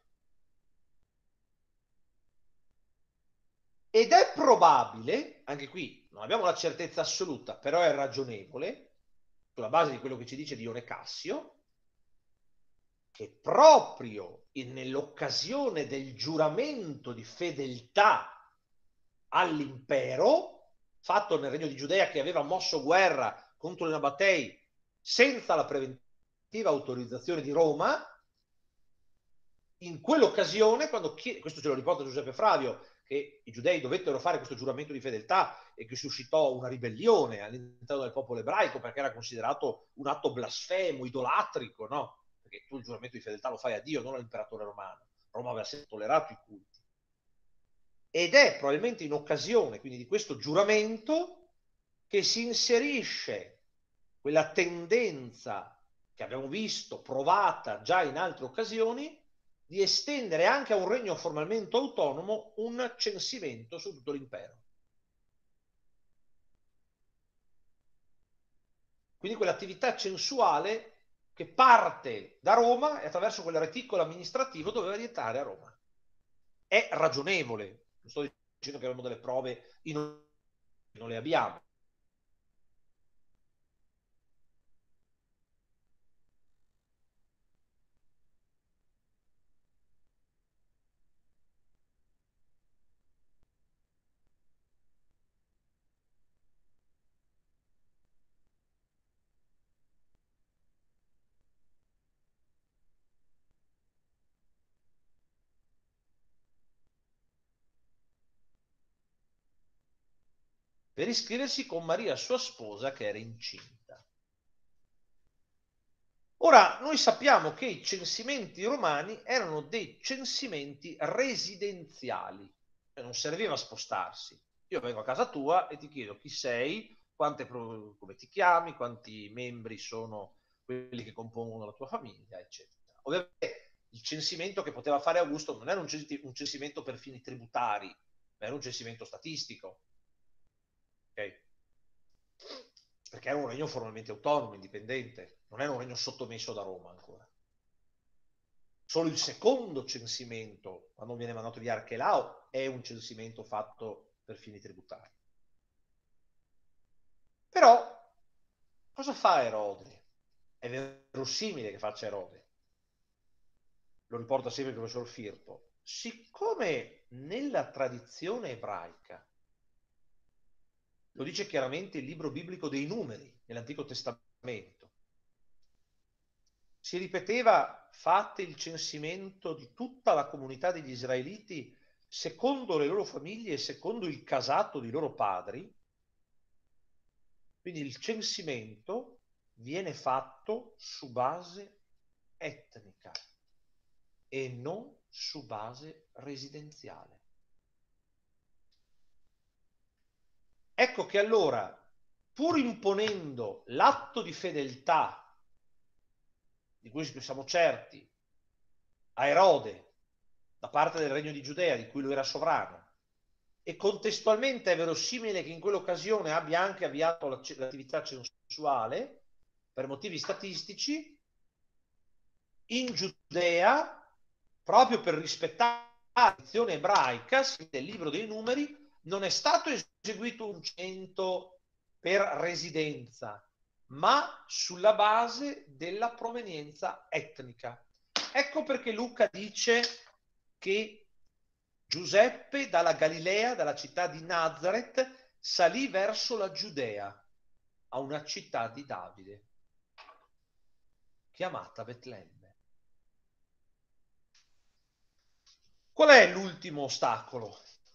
[SPEAKER 1] Ed è probabile, anche qui non abbiamo la certezza assoluta, però è ragionevole, sulla base di quello che ci dice Dione Cassio, che proprio nell'occasione del giuramento di fedeltà all'impero, fatto nel Regno di Giudea, che aveva mosso guerra contro i Nabatei senza la preventiva autorizzazione di Roma, in quell'occasione, quando chi... questo ce lo riporta Giuseppe Flavio, che i giudei dovettero fare questo giuramento di fedeltà e che suscitò una ribellione all'interno del popolo ebraico perché era considerato un atto blasfemo, idolatrico, no? Perché tu il giuramento di fedeltà lo fai a Dio, non all'imperatore romano. Roma aveva sempre tollerato i culti. Ed è probabilmente in occasione quindi di questo giuramento che si inserisce quella tendenza che abbiamo visto provata già in altre occasioni di estendere anche a un regno formalmente autonomo un censimento su tutto l'impero. Quindi quell'attività censuale che parte da Roma e attraverso quel reticolo amministrativo doveva rientrare a Roma. È ragionevole, non sto dicendo che abbiamo delle prove, non le abbiamo. Per iscriversi con Maria, sua sposa, che era incinta. Ora, noi sappiamo che i censimenti romani erano dei censimenti residenziali, cioè non serviva a spostarsi. Io vengo a casa tua e ti chiedo chi sei, quante, come ti chiami, quanti membri sono quelli che compongono la tua famiglia, eccetera. Ovviamente il censimento che poteva fare Augusto non era un censimento per fini tributari, ma era un censimento statistico. Ok? Perché era un regno formalmente autonomo, indipendente, non era un regno sottomesso da Roma ancora. Solo il secondo censimento, quando viene mandato via Archelao, è un censimento fatto per fini tributari. Però Cosa fa Erode? È verosimile che faccia Erode. Lo riporta sempre il professor Firpo. Siccome nella tradizione ebraica, lo dice chiaramente il libro biblico dei Numeri, nell'Antico Testamento, si ripeteva: fate il censimento di tutta la comunità degli israeliti secondo le loro famiglie e secondo il casato dei loro padri. Quindi il censimento viene fatto su base etnica e non su base residenziale. Ecco che allora, pur imponendo l'atto di fedeltà, di cui siamo certi, a Erode, da parte del regno di Giudea, di cui lui era sovrano, e contestualmente è verosimile che in quell'occasione abbia anche avviato l'attività censuale, per motivi statistici, in Giudea, proprio per rispettare la tradizione ebraica, del libro dei Numeri, non è stato eseguito un censimento per residenza, ma sulla base della provenienza etnica. Ecco perché Luca dice che Giuseppe dalla Galilea, dalla città di Nazareth, salì verso la Giudea, a una città di Davide, chiamata Betlemme. Qual è l'ultimo ostacolo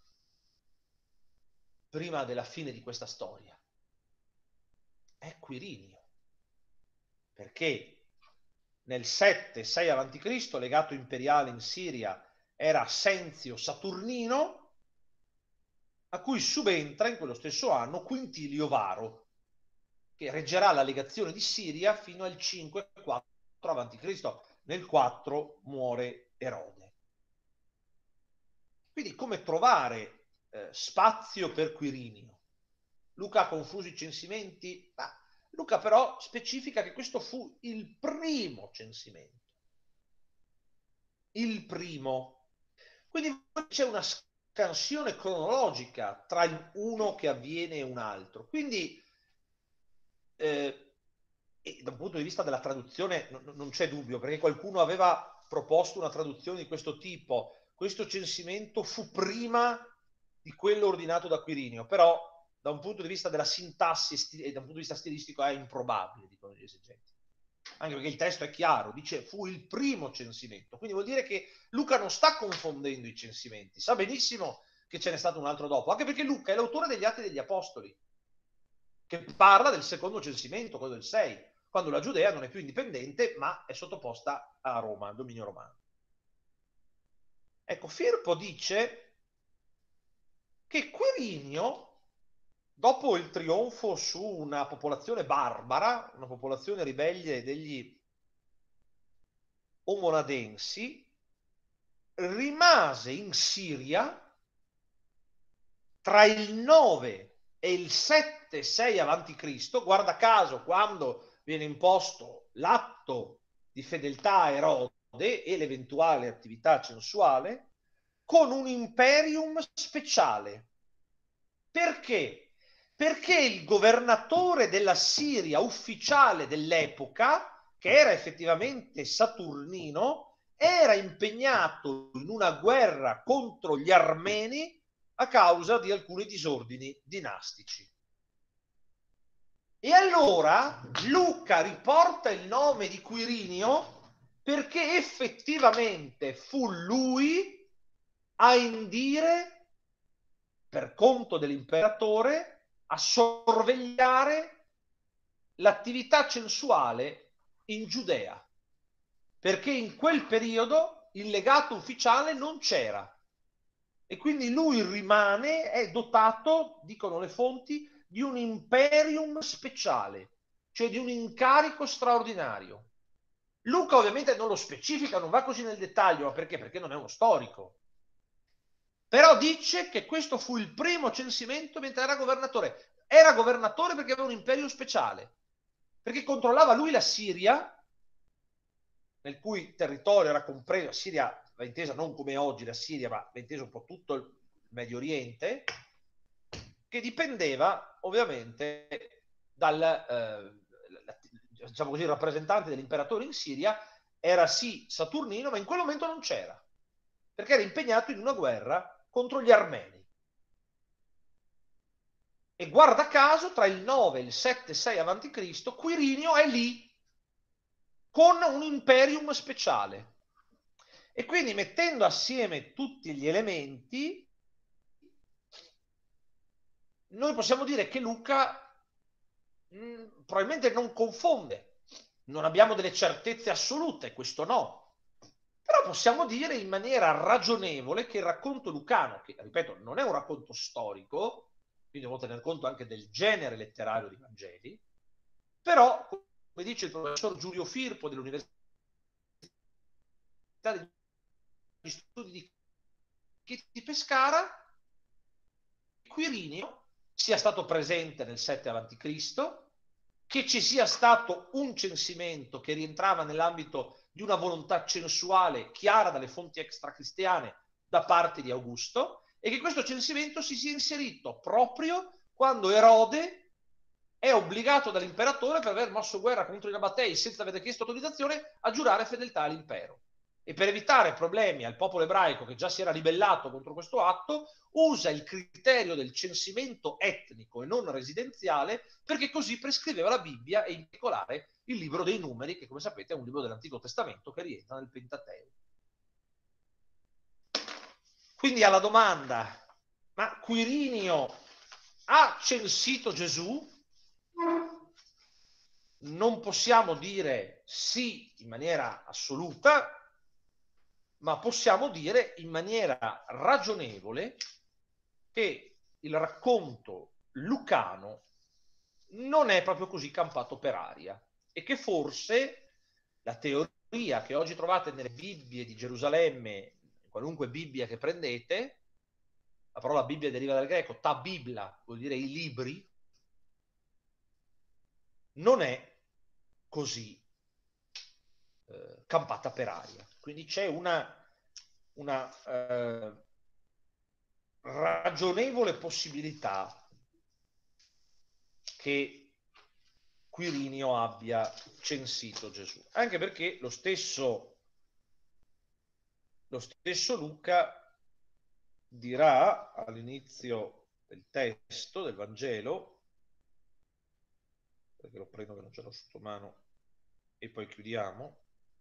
[SPEAKER 1] prima della fine di questa storia? È Quirinio, perché nel sette sei avanti Cristo, legato imperiale in Siria era Senzio Saturnino, a cui subentra in quello stesso anno Quintilio Varo, che reggerà la legazione di Siria fino al cinque quattro avanti Cristo. Nel quattro muore Erode. Quindi come trovare eh, spazio per Quirinio? Luca ha confuso i censimenti? Ah, Luca però specifica che questo fu il primo censimento. Il primo. Quindi c'è una scansione cronologica tra il uno che avviene e un altro. Quindi eh, e da un punto di vista della traduzione non, non c'è dubbio, perché qualcuno aveva proposto una traduzione di questo tipo. Questo censimento fu prima di quello ordinato da Quirinio, però da un punto di vista della sintassi e da un punto di vista stilistico è improbabile, dicono gli esegeti. Anche perché il testo è chiaro, dice fu il primo censimento, quindi vuol dire che Luca non sta confondendo i censimenti, sa benissimo che ce n'è stato un altro dopo, anche perché Luca è l'autore degli Atti degli Apostoli, che parla del secondo censimento, quello del sei, quando la Giudea non è più indipendente, ma è sottoposta a Roma, al dominio romano. Ecco, Firpo dice che Quirinio, dopo il trionfo su una popolazione barbara, una popolazione ribelle degli omonadensi, rimase in Siria tra il nove e il sette sei avanti Cristo, guarda caso quando viene imposto l'atto di fedeltà a Erode e l'eventuale attività censuale, con un imperium speciale. Perché? Perché il governatore della Siria ufficiale dell'epoca, che era effettivamente Saturnino, era impegnato in una guerra contro gli armeni a causa di alcuni disordini dinastici. E allora Luca riporta il nome di Quirinio perché effettivamente fu lui a indire, per conto dell'imperatore, a sorvegliare l'attività censuale in Giudea, perché in quel periodo il legato ufficiale non c'era e quindi lui rimane, è dotato, dicono le fonti, di un imperium speciale, cioè di un incarico straordinario. Luca ovviamente non lo specifica, non va così nel dettaglio, ma perché? Perché non è uno storico. Però dice che questo fu il primo censimento mentre era governatore. Era governatore perché aveva un imperio speciale, perché controllava lui la Siria, nel cui territorio era compreso, la Siria va intesa non come oggi la Siria, ma va inteso un po' tutto il Medio Oriente, che dipendeva ovviamente dal, eh, diciamo così, il rappresentante dell'imperatore in Siria, era sì Saturnino, ma in quel momento non c'era, perché era impegnato in una guerra contro gli Armeni. E guarda caso, tra il nove e il sette sei avanti Cristo, Quirinio è lì, con un imperium speciale. E quindi, mettendo assieme tutti gli elementi, noi possiamo dire che Luca mh, probabilmente non confonde. Non abbiamo delle certezze assolute, questo no. Però possiamo dire in maniera ragionevole che il racconto lucano, che ripeto non è un racconto storico, quindi devo tener conto anche del genere letterario dei Vangeli, però, come dice il professor Giulio Firpo dell'Università degli Studi di di Pescara, Quirinio sia stato presente nel sette avanti Cristo, che ci sia stato un censimento che rientrava nell'ambito di una volontà censuale chiara dalle fonti extracristiane da parte di Augusto, e che questo censimento si sia inserito proprio quando Erode è obbligato dall'imperatore, per aver mosso guerra contro i Nabatei senza aver chiesto autorizzazione, a giurare fedeltà all'impero. E per evitare problemi al popolo ebraico, che già si era ribellato contro questo atto, usa il criterio del censimento etnico e non residenziale, perché così prescriveva la Bibbia e in particolare il libro dei Numeri, che come sapete è un libro dell'Antico Testamento che rientra nel Pentateuco. Quindi alla domanda, ma Quirinio ha censito Gesù? Non possiamo dire sì in maniera assoluta, ma possiamo dire in maniera ragionevole che il racconto lucano non è proprio così campato per aria, e che forse la teoria che oggi trovate nelle Bibbie di Gerusalemme, qualunque Bibbia che prendete, la parola Bibbia deriva dal greco, ta bibla, vuol dire i libri, non è così eh, campata per aria. Quindi c'è una, una eh, ragionevole possibilità che Quirinio abbia censito Gesù, anche perché lo stesso, lo stesso Luca dirà all'inizio del testo del Vangelo, perché lo prendo che non ce l'ho sotto mano e poi chiudiamo,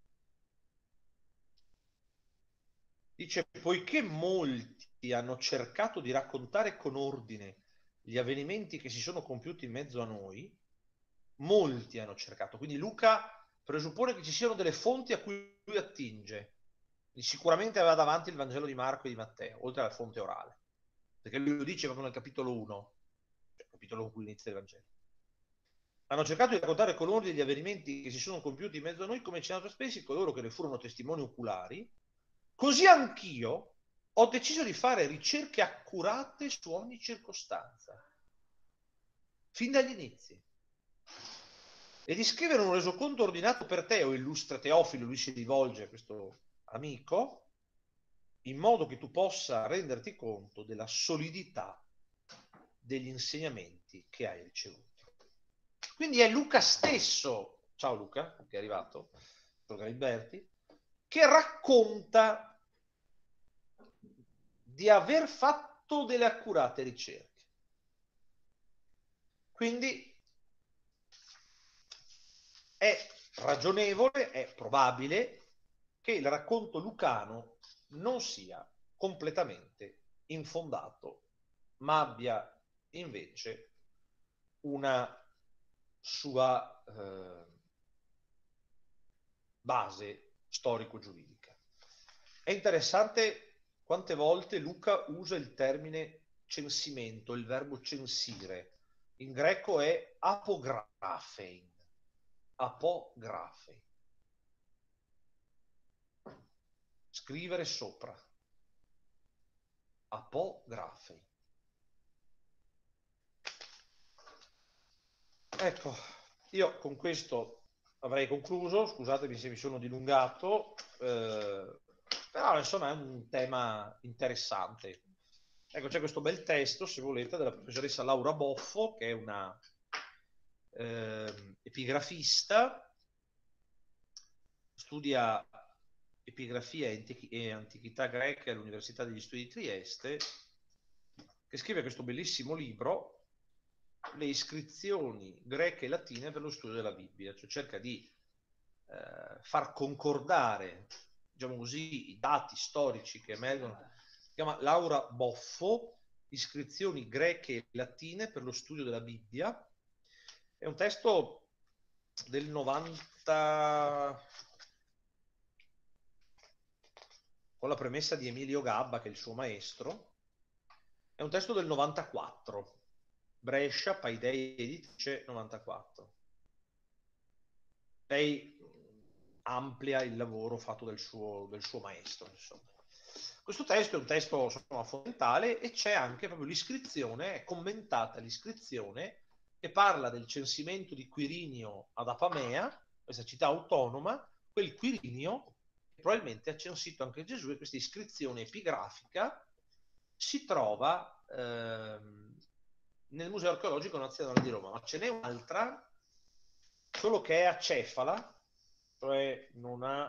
[SPEAKER 1] dice: poiché molti hanno cercato di raccontare con ordine gli avvenimenti che si sono compiuti in mezzo a noi, molti hanno cercato, quindi Luca presuppone che ci siano delle fonti a cui lui attinge. Sicuramente aveva davanti il Vangelo di Marco e di Matteo, oltre alla fonte orale, perché lui lo dice proprio nel capitolo uno, cioè il capitolo con cui inizia il Vangelo. Hanno cercato di raccontare con ordine gli avvenimenti che si sono compiuti in mezzo a noi, come ci hanno spesi coloro che ne furono testimoni oculari. Così anch'io ho deciso di fare ricerche accurate su ogni circostanza, fin dagli inizi, e di scrivere un resoconto ordinato per te, o illustre Teofilo, lui si rivolge a questo amico, in modo che tu possa renderti conto della solidità degli insegnamenti che hai ricevuto. Quindi è Luca stesso, ciao Luca, che è arrivato, Gariberti, che racconta di aver fatto delle accurate ricerche. Quindi è ragionevole, è probabile che il racconto lucano non sia completamente infondato, ma abbia invece una sua eh, base storico-giuridica. È interessante quante volte Luca usa il termine censimento, il verbo censire. In greco è apografein. Apografe. Scrivere sopra. Apografe. Ecco, io con questo avrei concluso, scusatemi se mi sono dilungato, eh, però insomma è un tema interessante. Ecco, c'è questo bel testo, se volete, della professoressa Laura Boffo, che è una eh, epigrafista, studia epigrafia e, antichi- e antichità greche all'Università degli Studi di Trieste, che scrive questo bellissimo libro, Le iscrizioni greche e latine per lo studio della Bibbia, cioè cerca di eh, far concordare, diciamo così, i dati storici che emergono. Si chiama Laura Boffo, Iscrizioni greche e latine per lo studio della Bibbia. È un testo del novanta, con la premessa di Emilio Gabba, che è il suo maestro. È un testo del novantaquattro, Brescia, Paidei Editrice, novantaquattro. Lei amplia il lavoro fatto del suo, del suo maestro, insomma. Questo testo è un testo insomma, fondamentale, e c'è anche proprio l'iscrizione, è commentata l'iscrizione che parla del censimento di Quirinio ad Apamea, questa città autonoma, quel Quirinio che probabilmente ha censito anche Gesù, e questa iscrizione epigrafica si trova ehm, nel Museo Archeologico Nazionale di Roma, ma ce n'è un'altra, solo che è acefala, cioè non ha,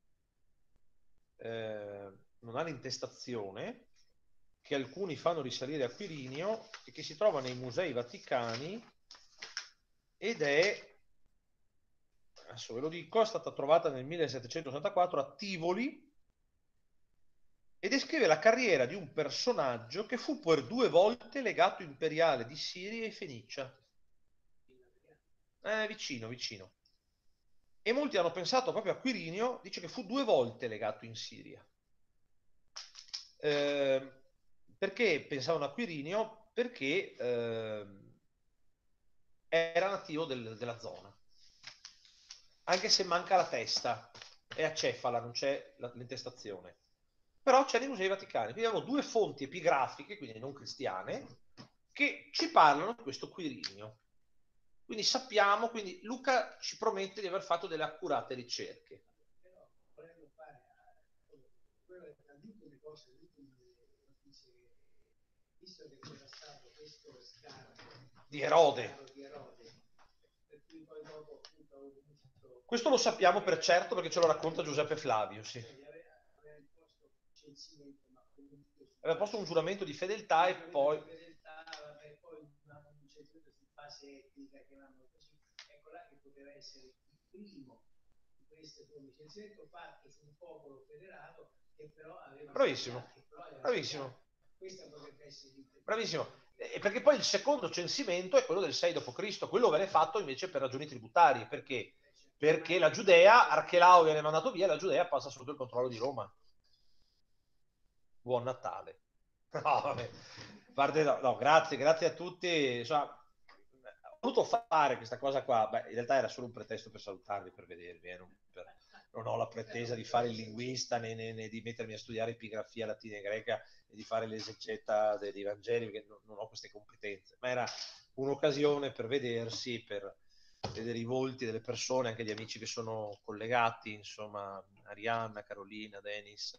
[SPEAKER 1] eh, non ha l'intestazione, che alcuni fanno risalire a Quirinio e che si trova nei Musei Vaticani, ed è, adesso ve lo dico, è stata trovata nel millesettecentosessantaquattro a Tivoli, e descrive la carriera di un personaggio che fu per due volte legato imperiale di Siria e Fenicia. Eh, vicino, vicino. E molti hanno pensato proprio a Quirinio, dice che fu due volte legato in Siria. Eh, perché pensavano a Quirinio? Perché eh, era nativo del, della zona. Anche se manca la testa, è acefala, non c'è l'intestazione. Però c'è nei Musei Vaticani. Quindi abbiamo due fonti epigrafiche, quindi non cristiane, che ci parlano di questo Quirinio. Quindi sappiamo, quindi Luca ci promette di aver fatto delle accurate ricerche.
[SPEAKER 4] Però vorremmo fare quello che ha detto le cose, visto che c'era stato questo scarto
[SPEAKER 1] di Erode.
[SPEAKER 4] di Erode, per cui poi dopo appunto ho avuto...
[SPEAKER 1] Questo lo sappiamo per certo perché ce lo racconta Giuseppe Flavio, sì. Aveva posto un giuramento di fedeltà e poi...
[SPEAKER 4] Ecco là che poteva essere il primo di queste forme di censimento fatto su un popolo federato che però aveva...
[SPEAKER 1] Bravissimo, bravissimo.
[SPEAKER 4] Questa potrebbe essere...
[SPEAKER 1] Bravissimo. E perché poi il secondo censimento è quello del sei dopo Cristo, quello venne fatto invece per ragioni tributarie. Perché? Perché la Giudea, Archelao viene mandato via, la Giudea passa sotto il controllo di Roma. Buon Natale. No, vabbè. Parte, no, no, grazie, grazie a tutti. Insomma, ho voluto fare questa cosa qua. Beh, in realtà era solo un pretesto per salutarvi, per vedervi. Eh, non, per, non ho la pretesa di fare il linguista né, né, né di mettermi a studiare epigrafia latina e greca e di fare l'esegeta dei Vangeli, perché non, non ho queste competenze. Ma era un'occasione per vedersi, per vedere i volti delle persone, anche gli amici che sono collegati, insomma, Arianna, Carolina, Denis,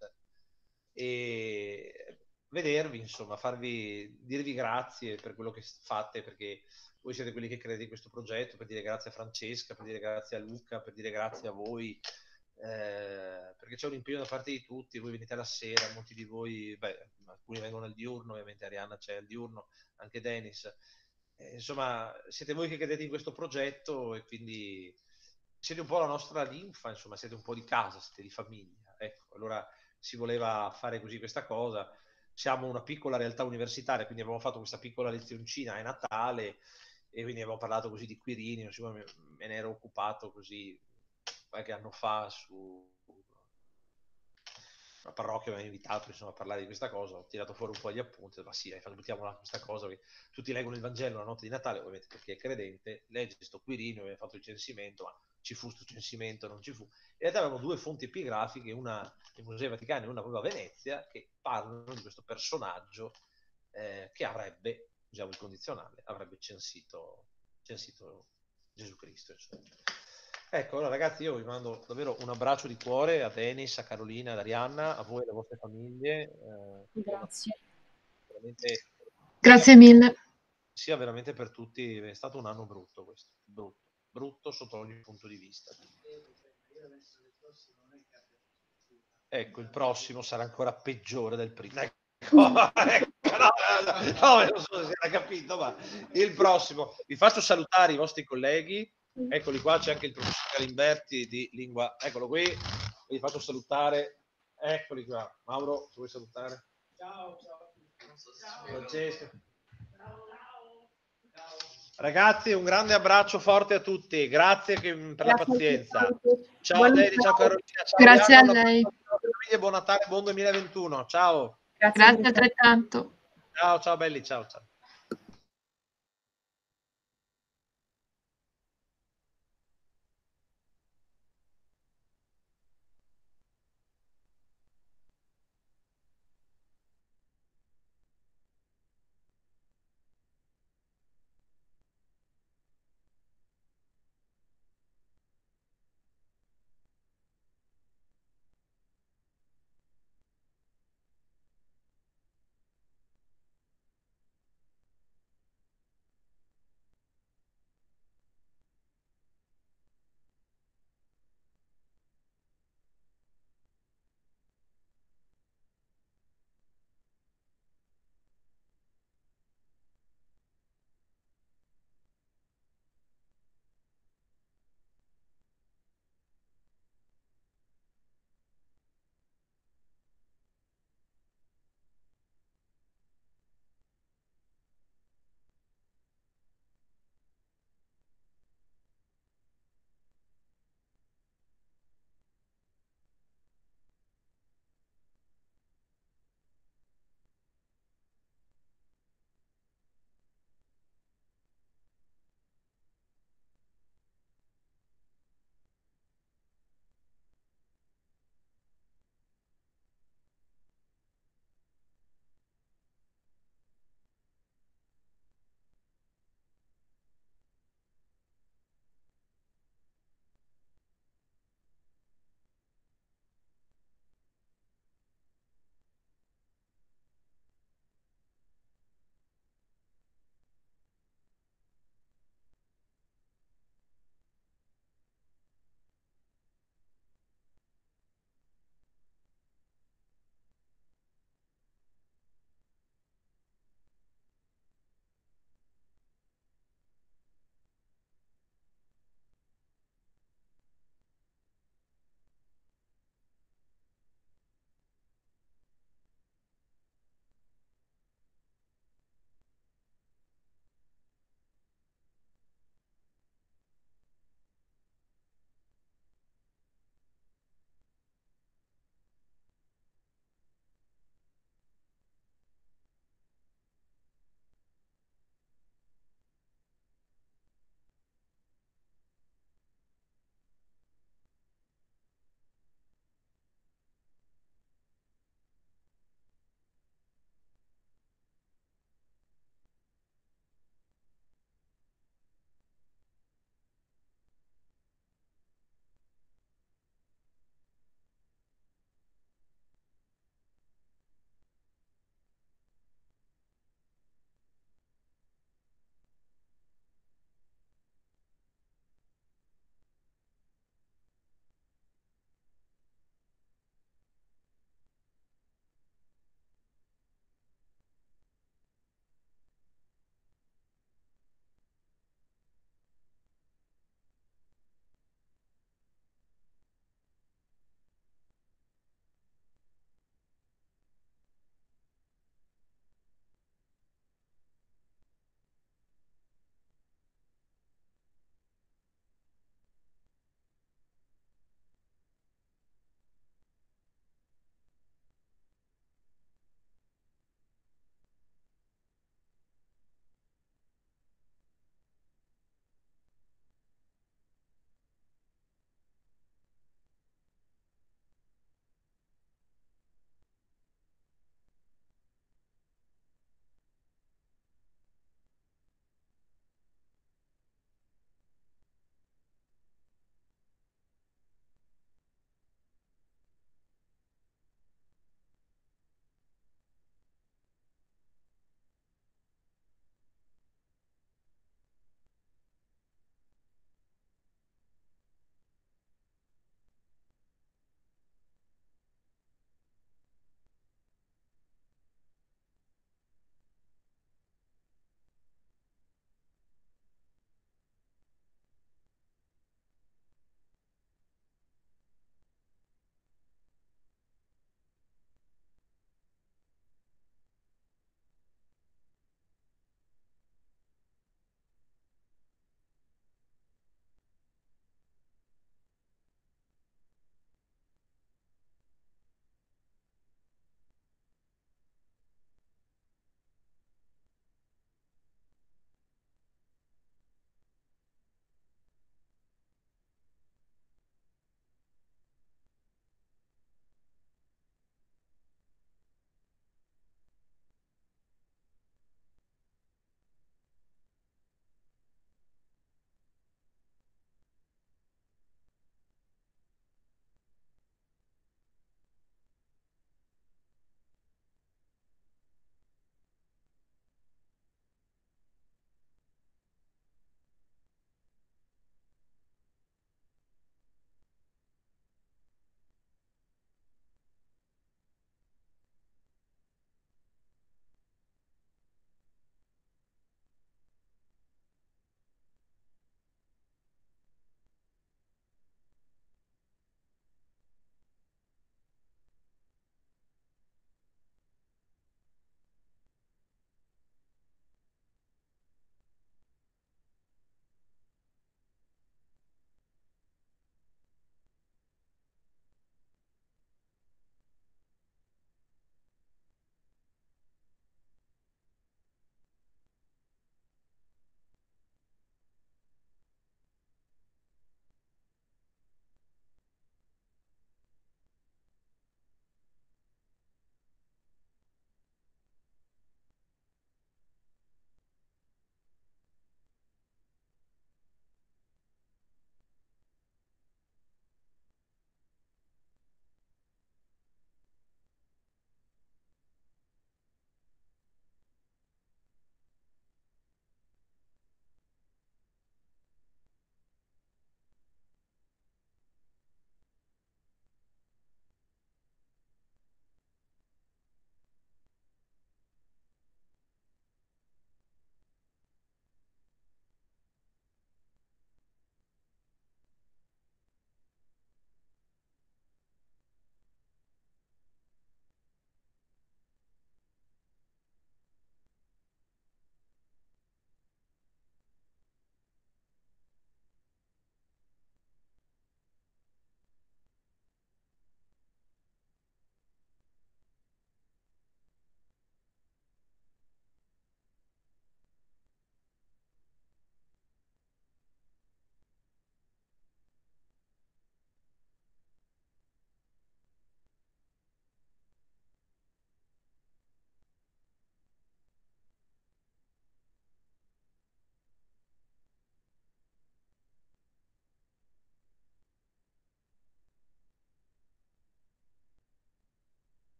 [SPEAKER 1] e vedervi, insomma, farvi, dirvi grazie per quello che fate, perché voi siete quelli che credete in questo progetto, per dire grazie a Francesca, per dire grazie a Luca, per dire grazie a voi, eh, perché c'è un impegno da parte di tutti. Voi venite la sera, molti di voi, beh, alcuni vengono al diurno, ovviamente Arianna c'è al diurno, anche Denis, eh, insomma, siete voi che credete in questo progetto e quindi siete un po' la nostra linfa, insomma, siete un po' di casa, siete di famiglia, ecco, allora si voleva fare così questa cosa. Siamo una piccola realtà universitaria, quindi abbiamo fatto questa piccola lezioncina a Natale e quindi abbiamo parlato così di Quirinio, insomma, me ne ero occupato così qualche anno fa su una parrocchia, mi ha invitato, insomma, a parlare di questa cosa, ho tirato fuori un po' gli appunti, ma sì, buttiamola questa cosa, che tutti leggono il Vangelo la notte di Natale, ovviamente perché è credente, legge sto Quirinio, aveva fatto il censimento, ma ci fu sto censimento, non ci fu. In realtà avevamo due fonti epigrafiche, una nei Musei Vaticani e una proprio a Venezia, che parlano di questo personaggio eh, che avrebbe, usiamo il condizionale, avrebbe censito, censito Gesù Cristo, insomma. Ecco, allora ragazzi, io vi mando davvero un abbraccio di cuore a Denis, a Carolina, ad Arianna, a voi e alle vostre famiglie. Eh,
[SPEAKER 5] Grazie.
[SPEAKER 1] veramente...
[SPEAKER 5] Grazie mille.
[SPEAKER 1] sia veramente per tutti, è stato un anno brutto questo, brutto, brutto sotto ogni punto di vista. Ecco, il prossimo sarà ancora peggiore del primo. Ecco, ecco, no, no, non so se era capito, ma il prossimo. Vi faccio salutare i vostri colleghi. Eccoli qua, c'è anche il professor Galimberti di lingua. Eccolo qui. Vi faccio salutare. Eccoli qua. Mauro, ti vuoi salutare?
[SPEAKER 4] Ciao, ciao.
[SPEAKER 1] Francesco. Ragazzi, un grande abbraccio forte a tutti. Grazie che, per
[SPEAKER 5] Grazie
[SPEAKER 1] la pazienza. Ciao
[SPEAKER 5] buon
[SPEAKER 1] Deli, ciao
[SPEAKER 5] Natale.
[SPEAKER 1] Carolina. Ciao
[SPEAKER 5] Grazie
[SPEAKER 1] Diana,
[SPEAKER 5] a lei.
[SPEAKER 1] buon Natale, buon duemilaventuno. Ciao.
[SPEAKER 5] Grazie altrettanto.
[SPEAKER 1] Ciao, ciao belli, ciao, ciao.